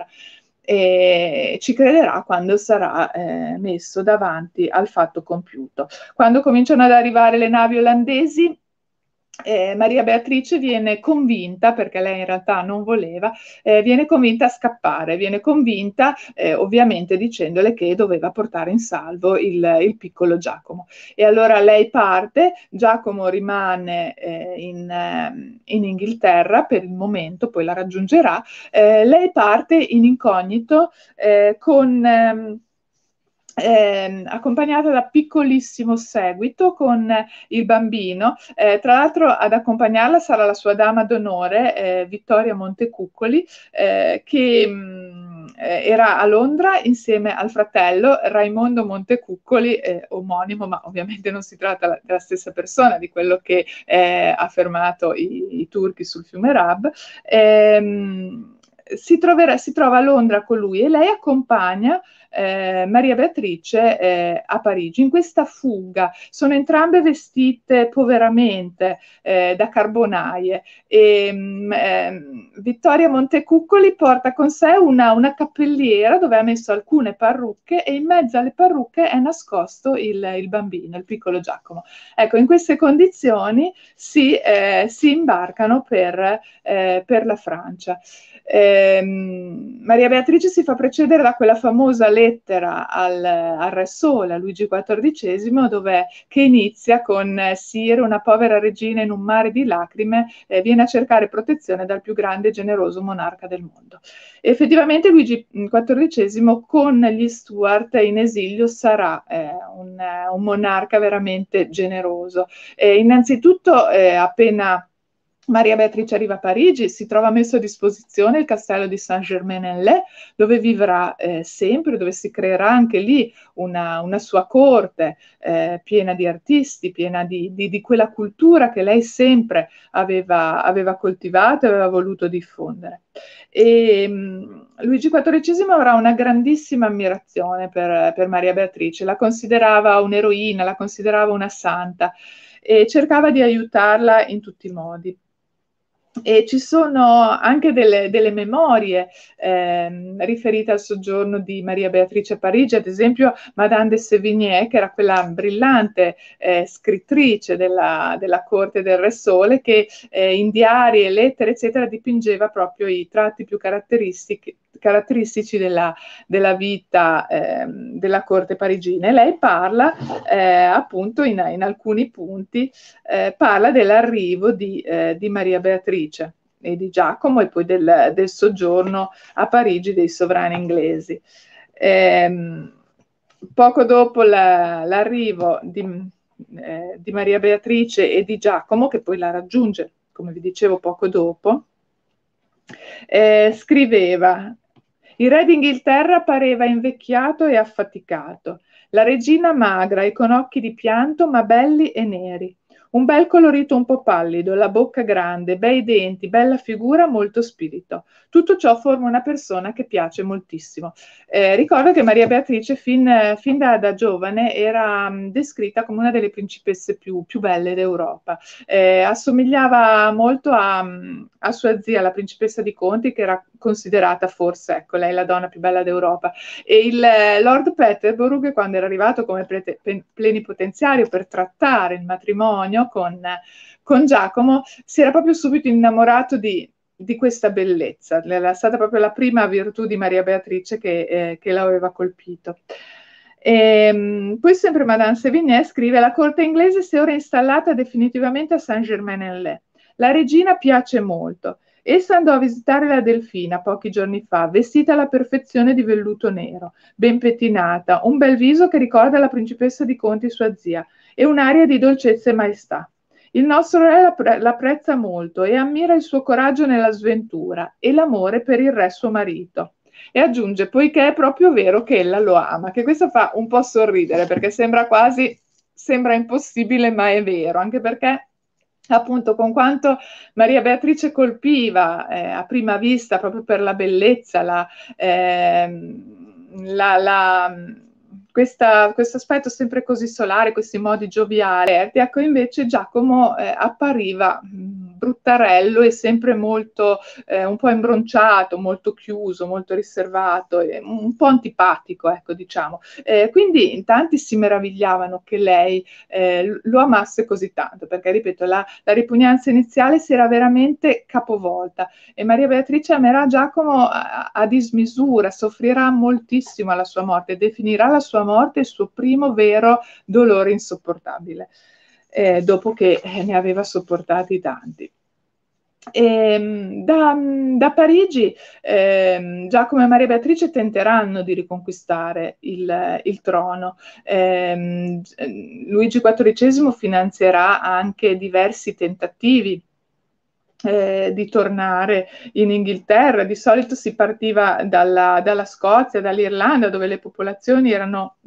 E ci crederà quando sarà messo davanti al fatto compiuto. Quando cominciano ad arrivare le navi olandesi, Maria Beatrice viene convinta, perché lei in realtà non voleva, viene convinta a scappare, viene convinta ovviamente dicendole che doveva portare in salvo il piccolo Giacomo. E allora lei parte, Giacomo rimane in Inghilterra per il momento, poi la raggiungerà, lei parte in incognito con accompagnata da piccolissimo seguito con il bambino. Tra l'altro ad accompagnarla sarà la sua dama d'onore, Vittoria Montecuccoli, che era a Londra insieme al fratello Raimondo Montecuccoli, omonimo, ma ovviamente non si tratta della stessa persona, di quello che ha fermato i turchi sul fiume Rab. Si trova a Londra con lui e lei accompagna Maria Beatrice a Parigi. In questa fuga sono entrambe vestite poveramente da carbonaie e Vittoria Montecuccoli porta con sé una cappelliera dove ha messo alcune parrucche e in mezzo alle parrucche è nascosto il bambino, il piccolo Giacomo. Ecco, in queste condizioni si imbarcano per la Francia. Maria Beatrice si fa precedere da quella famosa lettera al Re Sole, a Luigi XIV, che inizia con Sire, una povera regina in un mare di lacrime viene a cercare protezione dal più grande e generoso monarca del mondo. E effettivamente Luigi XIV con gli Stuart in esilio sarà un monarca veramente generoso. Innanzitutto appena Maria Beatrice arriva a Parigi, si trova messo a disposizione il castello di Saint-Germain-en-Laye, dove vivrà sempre, dove si creerà anche lì una sua corte piena di artisti, piena di quella cultura che lei sempre aveva coltivato e aveva voluto diffondere. E Luigi XIV avrà una grandissima ammirazione per Maria Beatrice, la considerava un'eroina, la considerava una santa e cercava di aiutarla in tutti i modi. E ci sono anche delle memorie riferite al soggiorno di Maria Beatrice a Parigi, ad esempio Madame de Sévigné, che era quella brillante scrittrice della corte del Re Sole, che in diari e lettere, eccetera, dipingeva proprio i tratti più caratteristici della vita della corte parigina. E lei parla appunto in alcuni punti, parla dell'arrivo di Maria Beatrice e di Giacomo e poi del soggiorno a Parigi dei sovrani inglesi. Poco dopo l'arrivo di Maria Beatrice e di Giacomo, che poi la raggiunge, come vi dicevo, poco dopo, scriveva: il re d'Inghilterra pareva invecchiato e affaticato. La regina magra e con occhi di pianto, ma belli e neri. Un bel colorito un po' pallido, la bocca grande, bei denti, bella figura, molto spirito. Tutto ciò forma una persona che piace moltissimo. Ricordo che Maria Beatrice fin da giovane era descritta come una delle principesse più belle d'Europa. Assomigliava molto a sua zia, la principessa di Conti, che era considerata forse, ecco, lei la donna più bella d'Europa. E il Lord Peterborough, quando era arrivato come plenipotenziario per trattare il matrimonio con Giacomo, si era proprio subito innamorato di questa bellezza. Era stata proprio la prima virtù di Maria Beatrice che l'aveva colpito. Poi sempre Madame Sévigné scrive: la corte inglese si è ora installata definitivamente a Saint-Germain-en-Laye. La regina piace molto. Essa andò a visitare la Delfina pochi giorni fa, vestita alla perfezione di velluto nero, ben pettinata, un bel viso che ricorda la principessa di Conti, sua zia, e un'aria di dolcezza e maestà. Il nostro re l'apprezza molto e ammira il suo coraggio nella sventura e l'amore per il re suo marito. E aggiunge, poiché è proprio vero che ella lo ama, che questo fa un po' sorridere perché sembra impossibile, ma è vero, anche perché appunto con quanto Maria Beatrice colpiva a prima vista proprio per la bellezza, questo aspetto sempre così solare, questi modi gioviali, ecco invece Giacomo appariva bruttarello e sempre molto un po' imbronciato, molto chiuso, molto riservato, un po' antipatico, ecco, diciamo. Quindi in tanti si meravigliavano che lei lo amasse così tanto, perché ripeto, la ripugnanza iniziale si era veramente capovolta e Maria Beatrice amerà Giacomo a dismisura, soffrirà moltissimo alla sua morte, definirà la sua morte il suo primo vero dolore insopportabile, dopo che ne aveva sopportati tanti. Da Parigi Giacomo e Maria Beatrice tenteranno di riconquistare il trono. Luigi XIV finanzierà anche diversi tentativi di tornare in Inghilterra. Di solito si partiva dalla Scozia, dall'Irlanda, dove le popolazioni erano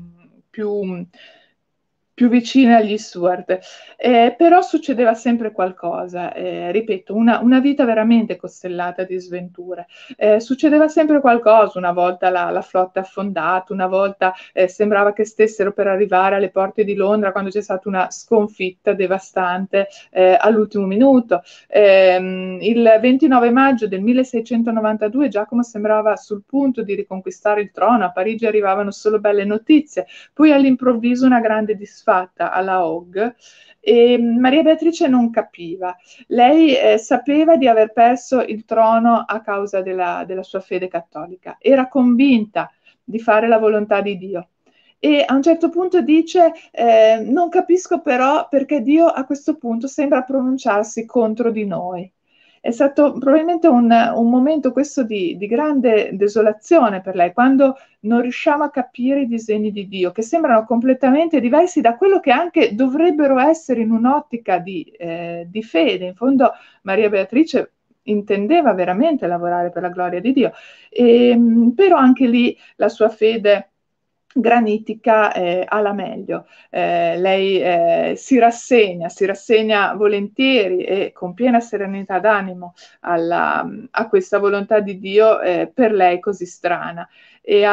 più vicine agli Stuart, però succedeva sempre qualcosa, ripeto, una vita veramente costellata di sventure. Succedeva sempre qualcosa, una volta la flotta affondata, una volta sembrava che stessero per arrivare alle porte di Londra quando c'è stata una sconfitta devastante all'ultimo minuto. Il 29 maggio del 1692 Giacomo sembrava sul punto di riconquistare il trono, a Parigi arrivavano solo belle notizie, poi all'improvviso una grande disfatta alla Hague e Maria Beatrice non capiva. Lei sapeva di aver perso il trono a causa della sua fede cattolica, era convinta di fare la volontà di Dio. E a un certo punto dice, non capisco però perché Dio a questo punto sembra pronunciarsi contro di noi. È stato probabilmente un momento questo di grande desolazione per lei, quando non riusciamo a capire i disegni di Dio, che sembrano completamente diversi da quello che anche dovrebbero essere in un'ottica di fede. In fondo Maria Beatrice intendeva veramente lavorare per la gloria di Dio, però anche lì la sua fede granitica alla meglio. Lei si rassegna volentieri e con piena serenità d'animo a questa volontà di Dio per lei così strana e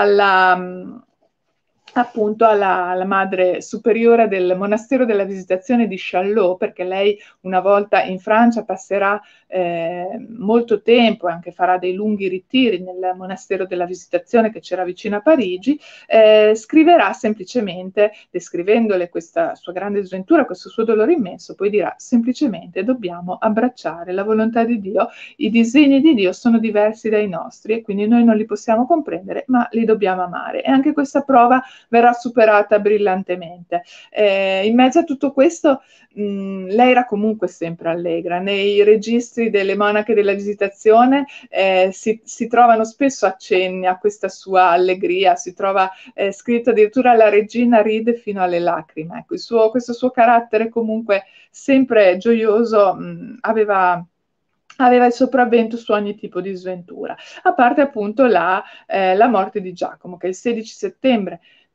appunto alla madre superiora del monastero della Visitazione di Challot, perché lei una volta in Francia passerà molto tempo e anche farà dei lunghi ritiri nel monastero della Visitazione che c'era vicino a Parigi, scriverà semplicemente, descrivendole questa sua grande sventura, questo suo dolore immenso, poi dirà semplicemente dobbiamo abbracciare la volontà di Dio, i disegni di Dio sono diversi dai nostri e quindi noi non li possiamo comprendere, ma li dobbiamo amare. E anche questa prova verrà superata brillantemente. In mezzo a tutto questo lei era comunque sempre allegra. Nei registri delle monache della Visitazione si trovano spesso accenni a questa sua allegria, si trova scritto addirittura la regina ride fino alle lacrime. Ecco, questo suo carattere comunque sempre gioioso aveva il sopravvento su ogni tipo di sventura, a parte appunto la morte di Giacomo, che il 16 settembre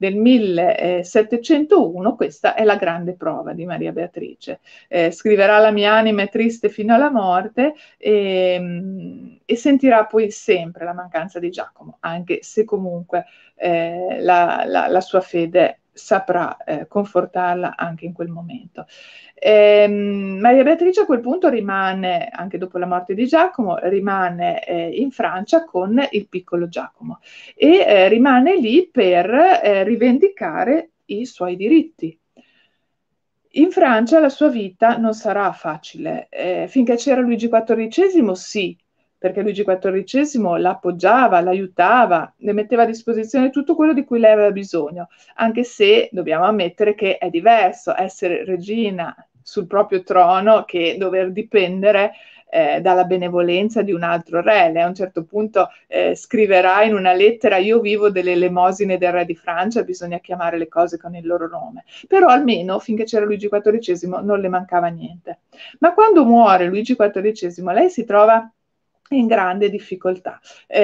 del 1701, questa è la grande prova di Maria Beatrice. Scriverà la mia anima è triste fino alla morte e sentirà poi sempre la mancanza di Giacomo, anche se comunque la sua fede saprà confortarla anche in quel momento. Maria Beatrice a quel punto rimane, anche dopo la morte di Giacomo, rimane in Francia con il piccolo Giacomo e rimane lì per rivendicare i suoi diritti. In Francia la sua vita non sarà facile, finché c'era Luigi XIV sì, perché Luigi XIV la appoggiava, l'aiutava, le metteva a disposizione tutto quello di cui lei aveva bisogno, anche se dobbiamo ammettere che è diverso essere regina sul proprio trono che dover dipendere dalla benevolenza di un altro re. Lei a un certo punto scriverà in una lettera: io vivo delle elemosine del re di Francia, bisogna chiamare le cose con il loro nome. Però almeno finché c'era Luigi XIV non le mancava niente. Ma quando muore Luigi XIV lei si trova in grande difficoltà,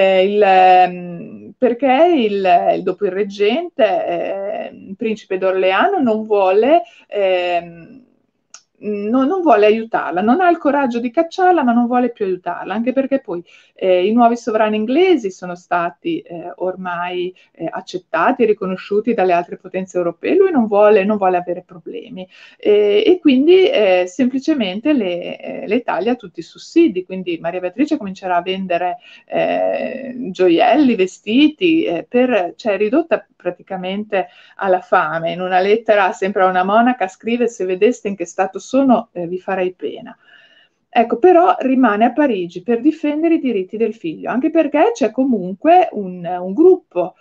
perché dopo il reggente, il principe d'Orleano non vuole non vuole aiutarla, non ha il coraggio di cacciarla, ma non vuole più aiutarla, anche perché poi i nuovi sovrani inglesi sono stati ormai accettati e riconosciuti dalle altre potenze europee. Lui non vuole avere problemi e quindi semplicemente le taglia tutti i sussidi. Quindi Maria Beatrice comincerà a vendere gioielli, vestiti, cioè ridotta praticamente alla fame. In una lettera sempre a una monaca scrive: se vedeste in che stato sono vi farei pena. Ecco, però rimane a Parigi per difendere i diritti del figlio, anche perché c'è comunque un gruppo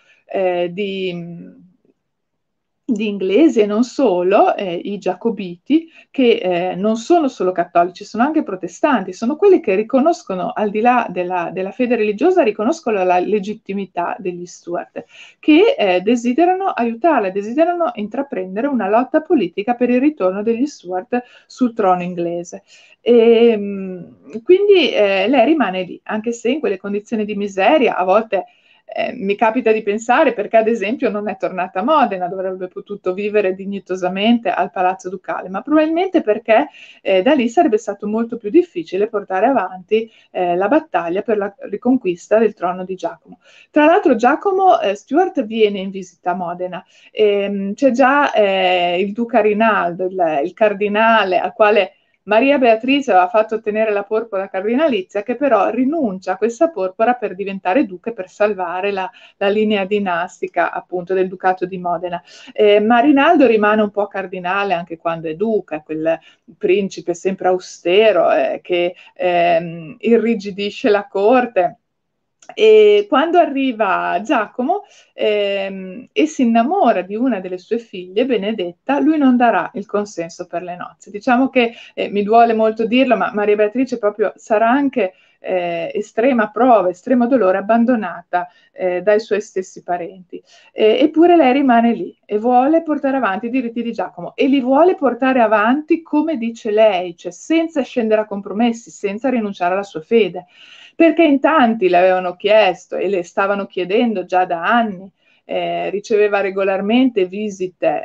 di inglesi e non solo, i giacobiti, che non sono solo cattolici, sono anche protestanti, sono quelli che riconoscono, al di là della fede religiosa, riconoscono la legittimità degli Stuart, che desiderano aiutarla, desiderano intraprendere una lotta politica per il ritorno degli Stuart sul trono inglese. E, quindi lei rimane lì, anche se in quelle condizioni di miseria, a volte mi capita di pensare perché ad esempio non è tornata a Modena, dove avrebbe potuto vivere dignitosamente al Palazzo Ducale, ma probabilmente perché da lì sarebbe stato molto più difficile portare avanti la battaglia per la riconquista del trono di Giacomo. Tra l'altro Giacomo Stuart viene in visita a Modena, c'è già il duca Rinaldo, il cardinale al quale Maria Beatrice aveva fatto ottenere la porpora cardinalizia, che però rinuncia a questa porpora per diventare duca, per salvare la linea dinastica appunto del ducato di Modena. Ma Rinaldo rimane un po' cardinale anche quando è duca, quel principe sempre austero che irrigidisce la corte. E quando arriva Giacomo e si innamora di una delle sue figlie, Benedetta, lui non darà il consenso per le nozze. Diciamo che mi duole molto dirlo, ma Maria Beatrice proprio sarà anche estrema prova, estremo dolore, abbandonata dai suoi stessi parenti. Eppure lei rimane lì e vuole portare avanti i diritti di Giacomo e li vuole portare avanti come dice lei, cioè senza scendere a compromessi, senza rinunciare alla sua fede, perché in tanti le avevano chiesto e le stavano chiedendo già da anni. Riceveva regolarmente visite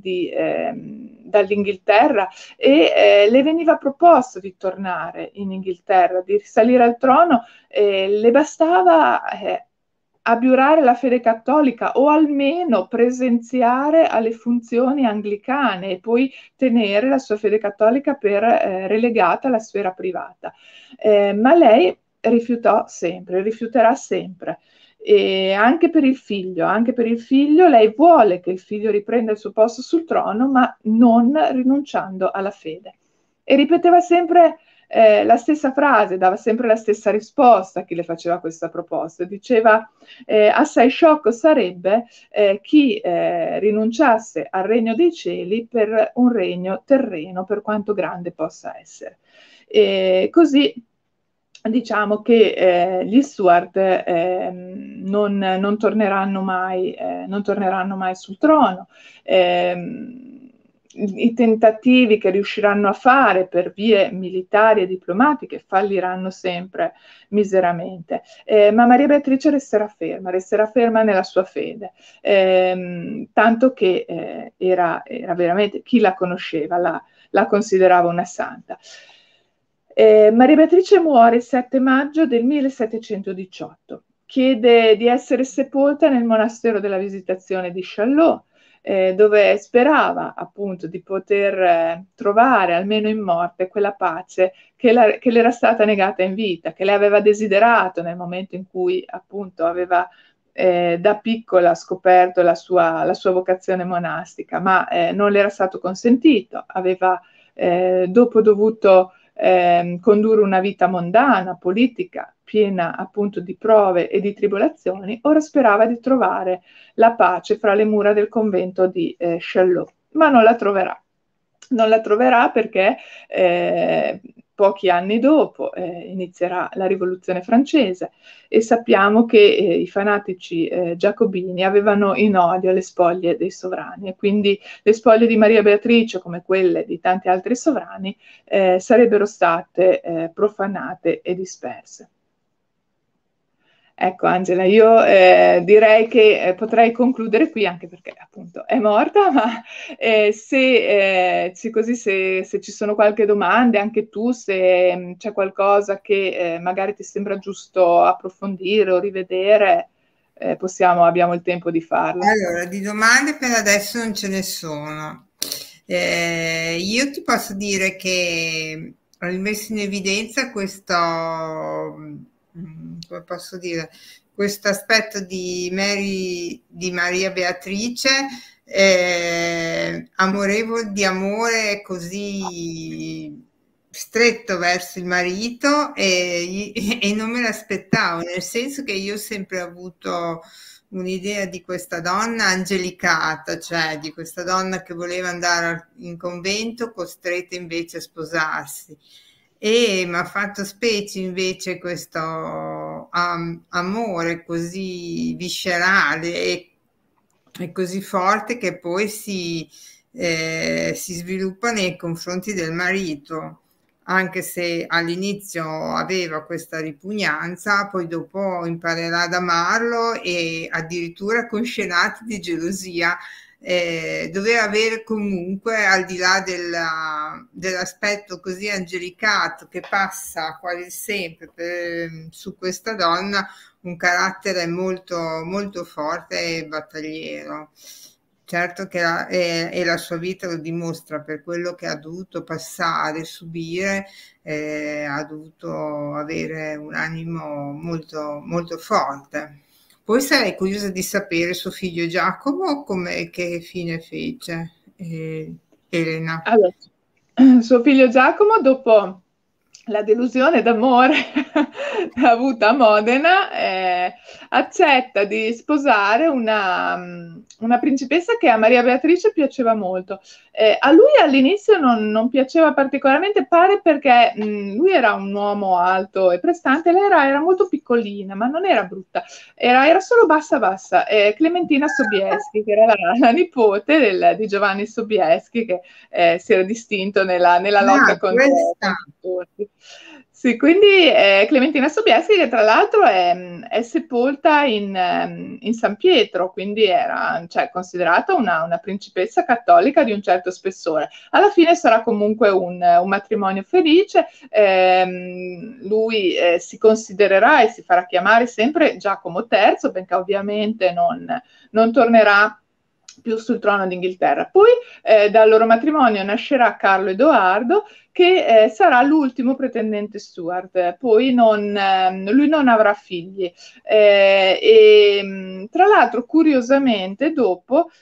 dall'Inghilterra e le veniva proposto di tornare in Inghilterra, di risalire al trono, le bastava abiurare la fede cattolica o almeno presenziare alle funzioni anglicane e poi tenere la sua fede cattolica per relegata alla sfera privata. Ma lei rifiutò sempre, rifiuterà sempre. E anche per il figlio lei vuole che il figlio riprenda il suo posto sul trono, ma non rinunciando alla fede. E ripeteva sempre la stessa frase, dava sempre la stessa risposta a chi le faceva questa proposta. Diceva assai sciocco sarebbe chi rinunciasse al regno dei cieli per un regno terreno, per quanto grande possa essere. E così diciamo che gli Stuart non torneranno mai sul trono. i tentativi che riusciranno a fare per vie militari e diplomatiche falliranno sempre miseramente. Ma Maria Beatrice resterà ferma nella sua fede, tanto che era veramente, chi la conosceva la considerava una santa. Maria Beatrice muore il 7 maggio del 1718. Chiede di essere sepolta nel monastero della Visitazione di Chaillot, dove sperava appunto di poter trovare almeno in morte quella pace che le era stata negata in vita, che lei aveva desiderato nel momento in cui appunto aveva da piccola scoperto la sua vocazione monastica, ma non le era stato consentito, aveva dopo dovuto condurre una vita mondana, politica, piena appunto di prove e di tribolazioni. Ora sperava di trovare la pace fra le mura del convento di Chaillot, ma non la troverà. Non la troverà perché pochi anni dopo inizierà la rivoluzione francese e sappiamo che i fanatici giacobini avevano in odio le spoglie dei sovrani, e quindi le spoglie di Maria Beatrice, come quelle di tanti altri sovrani, sarebbero state profanate e disperse. Ecco Angela, io direi che potrei concludere qui, anche perché appunto è morta, ma se ci sono qualche domanda, anche tu, se c'è qualcosa che magari ti sembra giusto approfondire o rivedere, abbiamo il tempo di farlo. Allora, di domande per adesso non ce ne sono. Io ti posso dire che ho messo in evidenza questo, come posso dire, questo aspetto di Maria Beatrice, amorevole, di amore così stretto verso il marito, e non me l'aspettavo, nel senso che io ho sempre avuto un'idea di questa donna angelicata, cioè di questa donna che voleva andare in convento, costretta invece a sposarsi. E mi ha fatto specie invece questo amore così viscerale e così forte, che poi si sviluppa nei confronti del marito, anche se all'inizio aveva questa ripugnanza, poi dopo imparerà ad amarlo, e addirittura con scenate di gelosia doveva avere comunque, al di là dell'aspetto così angelicato che passa quasi sempre su questa donna, un carattere molto, molto forte e battagliero. Certo che la sua vita lo dimostra, per quello che ha dovuto passare, subire, ha dovuto avere un animo molto, molto forte. Poi sarei curiosa di sapere suo figlio Giacomo che fine fece, Elena. Allora, suo figlio Giacomo, dopo la delusione d'amore avuta a Modena, accetta di sposare una principessa che a Maria Beatrice piaceva molto. A lui all'inizio non piaceva particolarmente, pare perché lui era un uomo alto e prestante, lei era molto piccolina, ma non era brutta, era solo bassa. Clementina Sobieski, che era la nipote di Giovanni Sobieski, che si era distinto nella lotta contro tutti. Sì, quindi Clementina Sobieski, che tra l'altro è sepolta in San Pietro, quindi era, cioè, considerata una principessa cattolica di un certo spessore. Alla fine sarà comunque un matrimonio felice, lui si considererà e si farà chiamare sempre Giacomo III, benché ovviamente non tornerà più sul trono d'Inghilterra. Poi dal loro matrimonio nascerà Carlo Edoardo, che sarà l'ultimo pretendente Stuart. Poi lui non avrà figli. E tra l'altro, curiosamente, dopo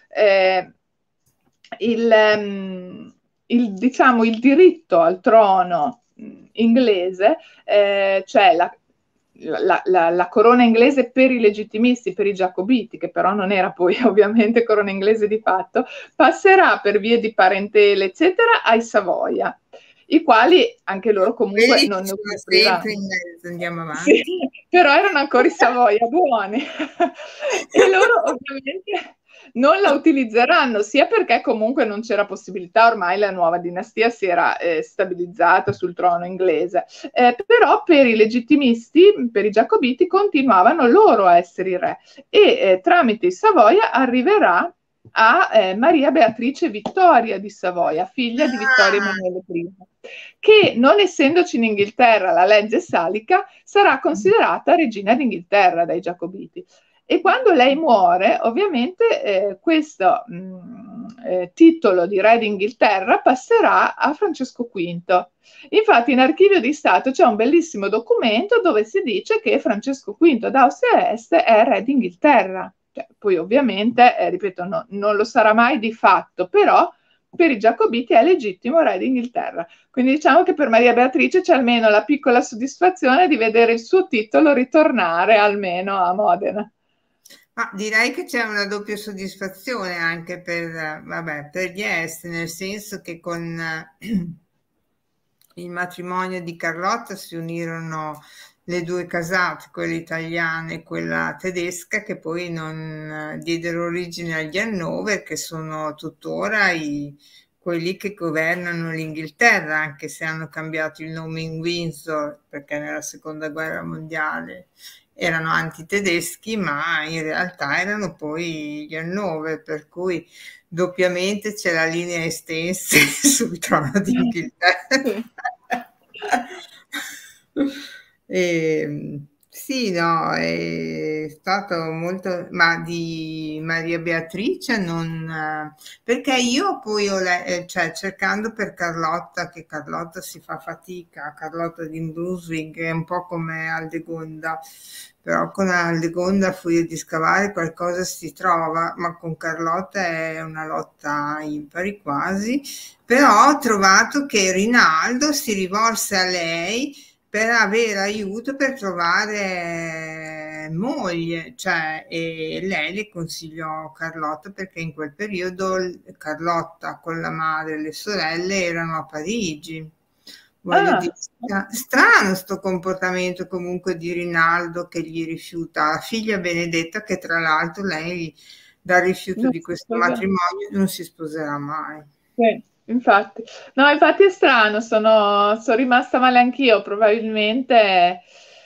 il diritto al trono inglese, cioè la corona inglese per i legittimisti, per i giacobiti, che però non era poi ovviamente corona inglese di fatto, passerà per vie di parentela eccetera ai Savoia, i quali anche loro comunque non ne usufruiranno. Andiamo avanti. Sì, però erano ancora i Savoia buoni e loro ovviamente non la utilizzeranno, sia perché comunque non c'era possibilità, ormai la nuova dinastia si era stabilizzata sul trono inglese, però per i legittimisti, per i giacobiti, continuavano loro a essere i re e tramite i Savoia arriverà a Maria Beatrice Vittoria di Savoia, figlia di Vittorio Ah, Emanuele I, che non essendoci in Inghilterra la legge salica, sarà considerata regina d'Inghilterra dai giacobiti. E quando lei muore, ovviamente questo titolo di re d'Inghilterra passerà a Francesco V. Infatti in Archivio di Stato c'è un bellissimo documento dove si dice che Francesco V d'Austria-Est è re d'Inghilterra. Cioè, poi ovviamente, ripeto, non lo sarà mai di fatto, però per i giacobiti è legittimo re d'Inghilterra. Quindi diciamo che per Maria Beatrice c'è almeno la piccola soddisfazione di vedere il suo titolo ritornare almeno a Modena. ma direi che c'è una doppia soddisfazione anche per, vabbè, per gli est, nel senso che con il matrimonio di Carlotta si unirono le due casate, quella italiana e quella tedesca, che poi non diedero origine agli Hannover, che sono tuttora quelli che governano l'Inghilterra, anche se hanno cambiato il nome in Windsor, perché nella seconda guerra mondiale erano antitedeschi, ma in realtà erano poi gli Hannover, per cui doppiamente c'è la linea estense sul trono d'Inghilterra. Sì. Sì, no, è stato molto, ma di Maria Beatrice non, perché io poi cioè cercando per Carlotta, che Carlotta si fa fatica, Carlotta di Brunswick è un po' come Aldegonda, però con Aldegonda a furia di scavare qualcosa si trova, ma con Carlotta è una lotta impari quasi, però ho trovato che Rinaldo si rivolse a lei per avere aiuto per trovare moglie, cioè, e lei le consigliò Carlotta perché in quel periodo Carlotta con la madre e le sorelle erano a Parigi. Voglio dire, Ah, strano sto comportamento comunque di Rinaldo che gli rifiuta la figlia Benedetta, che tra l'altro lei dal rifiuto non di si questo sposa. matrimonio non si sposerà mai. Sì, infatti. No, infatti è strano, sono rimasta male anch'io, probabilmente.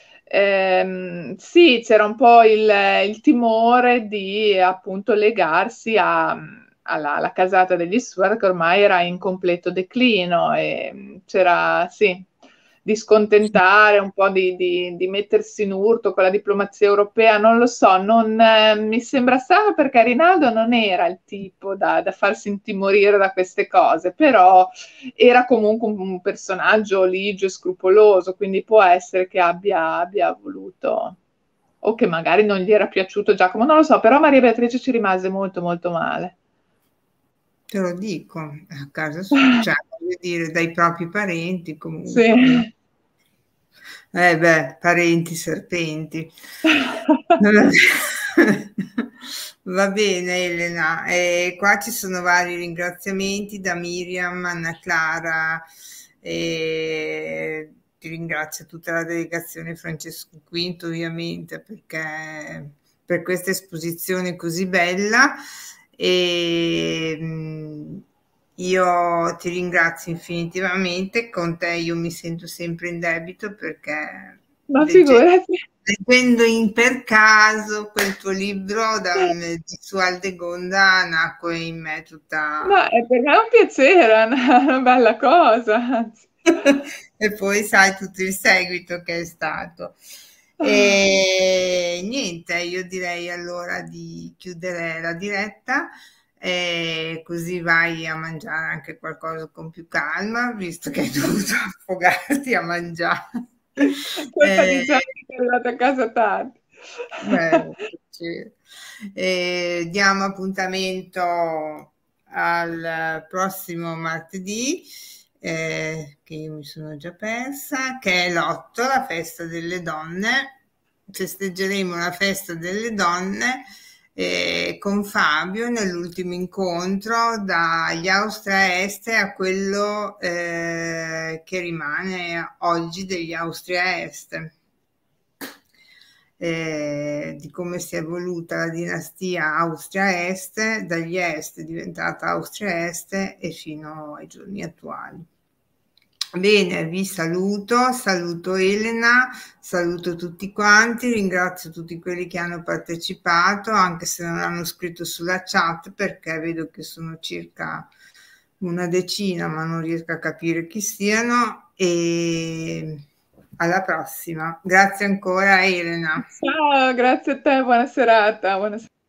Sì, c'era un po' il timore di appunto legarsi alla casata degli Stuart che ormai era in completo declino e c'era, sì, di scontentare, un po' di mettersi in urto con la diplomazia europea, non lo so, mi sembra strano perché Rinaldo non era il tipo da farsi intimorire da queste cose, però era comunque un personaggio ligio e scrupoloso, quindi può essere che abbia voluto, o che magari non gli era piaciuto Giacomo, non lo so, però Maria Beatrice ci rimase molto molto male. Te lo dico, a casa sua, cioè, voglio dire, dai propri parenti comunque. Sì. Beh, parenti serpenti. Va bene, Elena. Qua ci sono vari ringraziamenti da Miriam, Anna Clara, ti ringrazio tutta la delegazione Francesco V, ovviamente, perché per questa esposizione così bella. E, io ti ringrazio infinitivamente, con te io mi sento sempre in debito perché Ma figurati. leggendo per caso quel tuo libro di su Aldegonda nacque in me Ma tutta per me è un piacere, è una bella cosa, anzi. e poi sai tutto il seguito che è stato. E niente, io direi allora di chiudere la diretta, così vai a mangiare anche qualcosa con più calma, visto che hai dovuto affogarti a mangiare. Colpa Eh, di Gianni che è arrivato a casa tardi. beh, sì. Diamo appuntamento al prossimo martedì, che io mi sono già persa, che è l'8, la festa delle donne. Festeggeremo la festa delle donne con Fabio nell'ultimo incontro dagli Austria Est a quello che rimane oggi degli Austria Est. di come si è evoluta la dinastia Austria-Est, dagli Est è diventata Austria-Est e fino ai giorni attuali. Bene, vi saluto Elena, saluto tutti quanti, ringrazio tutti quelli che hanno partecipato, anche se non hanno scritto sulla chat, perché vedo che sono circa una decina, ma non riesco a capire chi siano, e alla prossima. Grazie ancora Elena. Ciao, grazie a te, buona serata. Buona serata.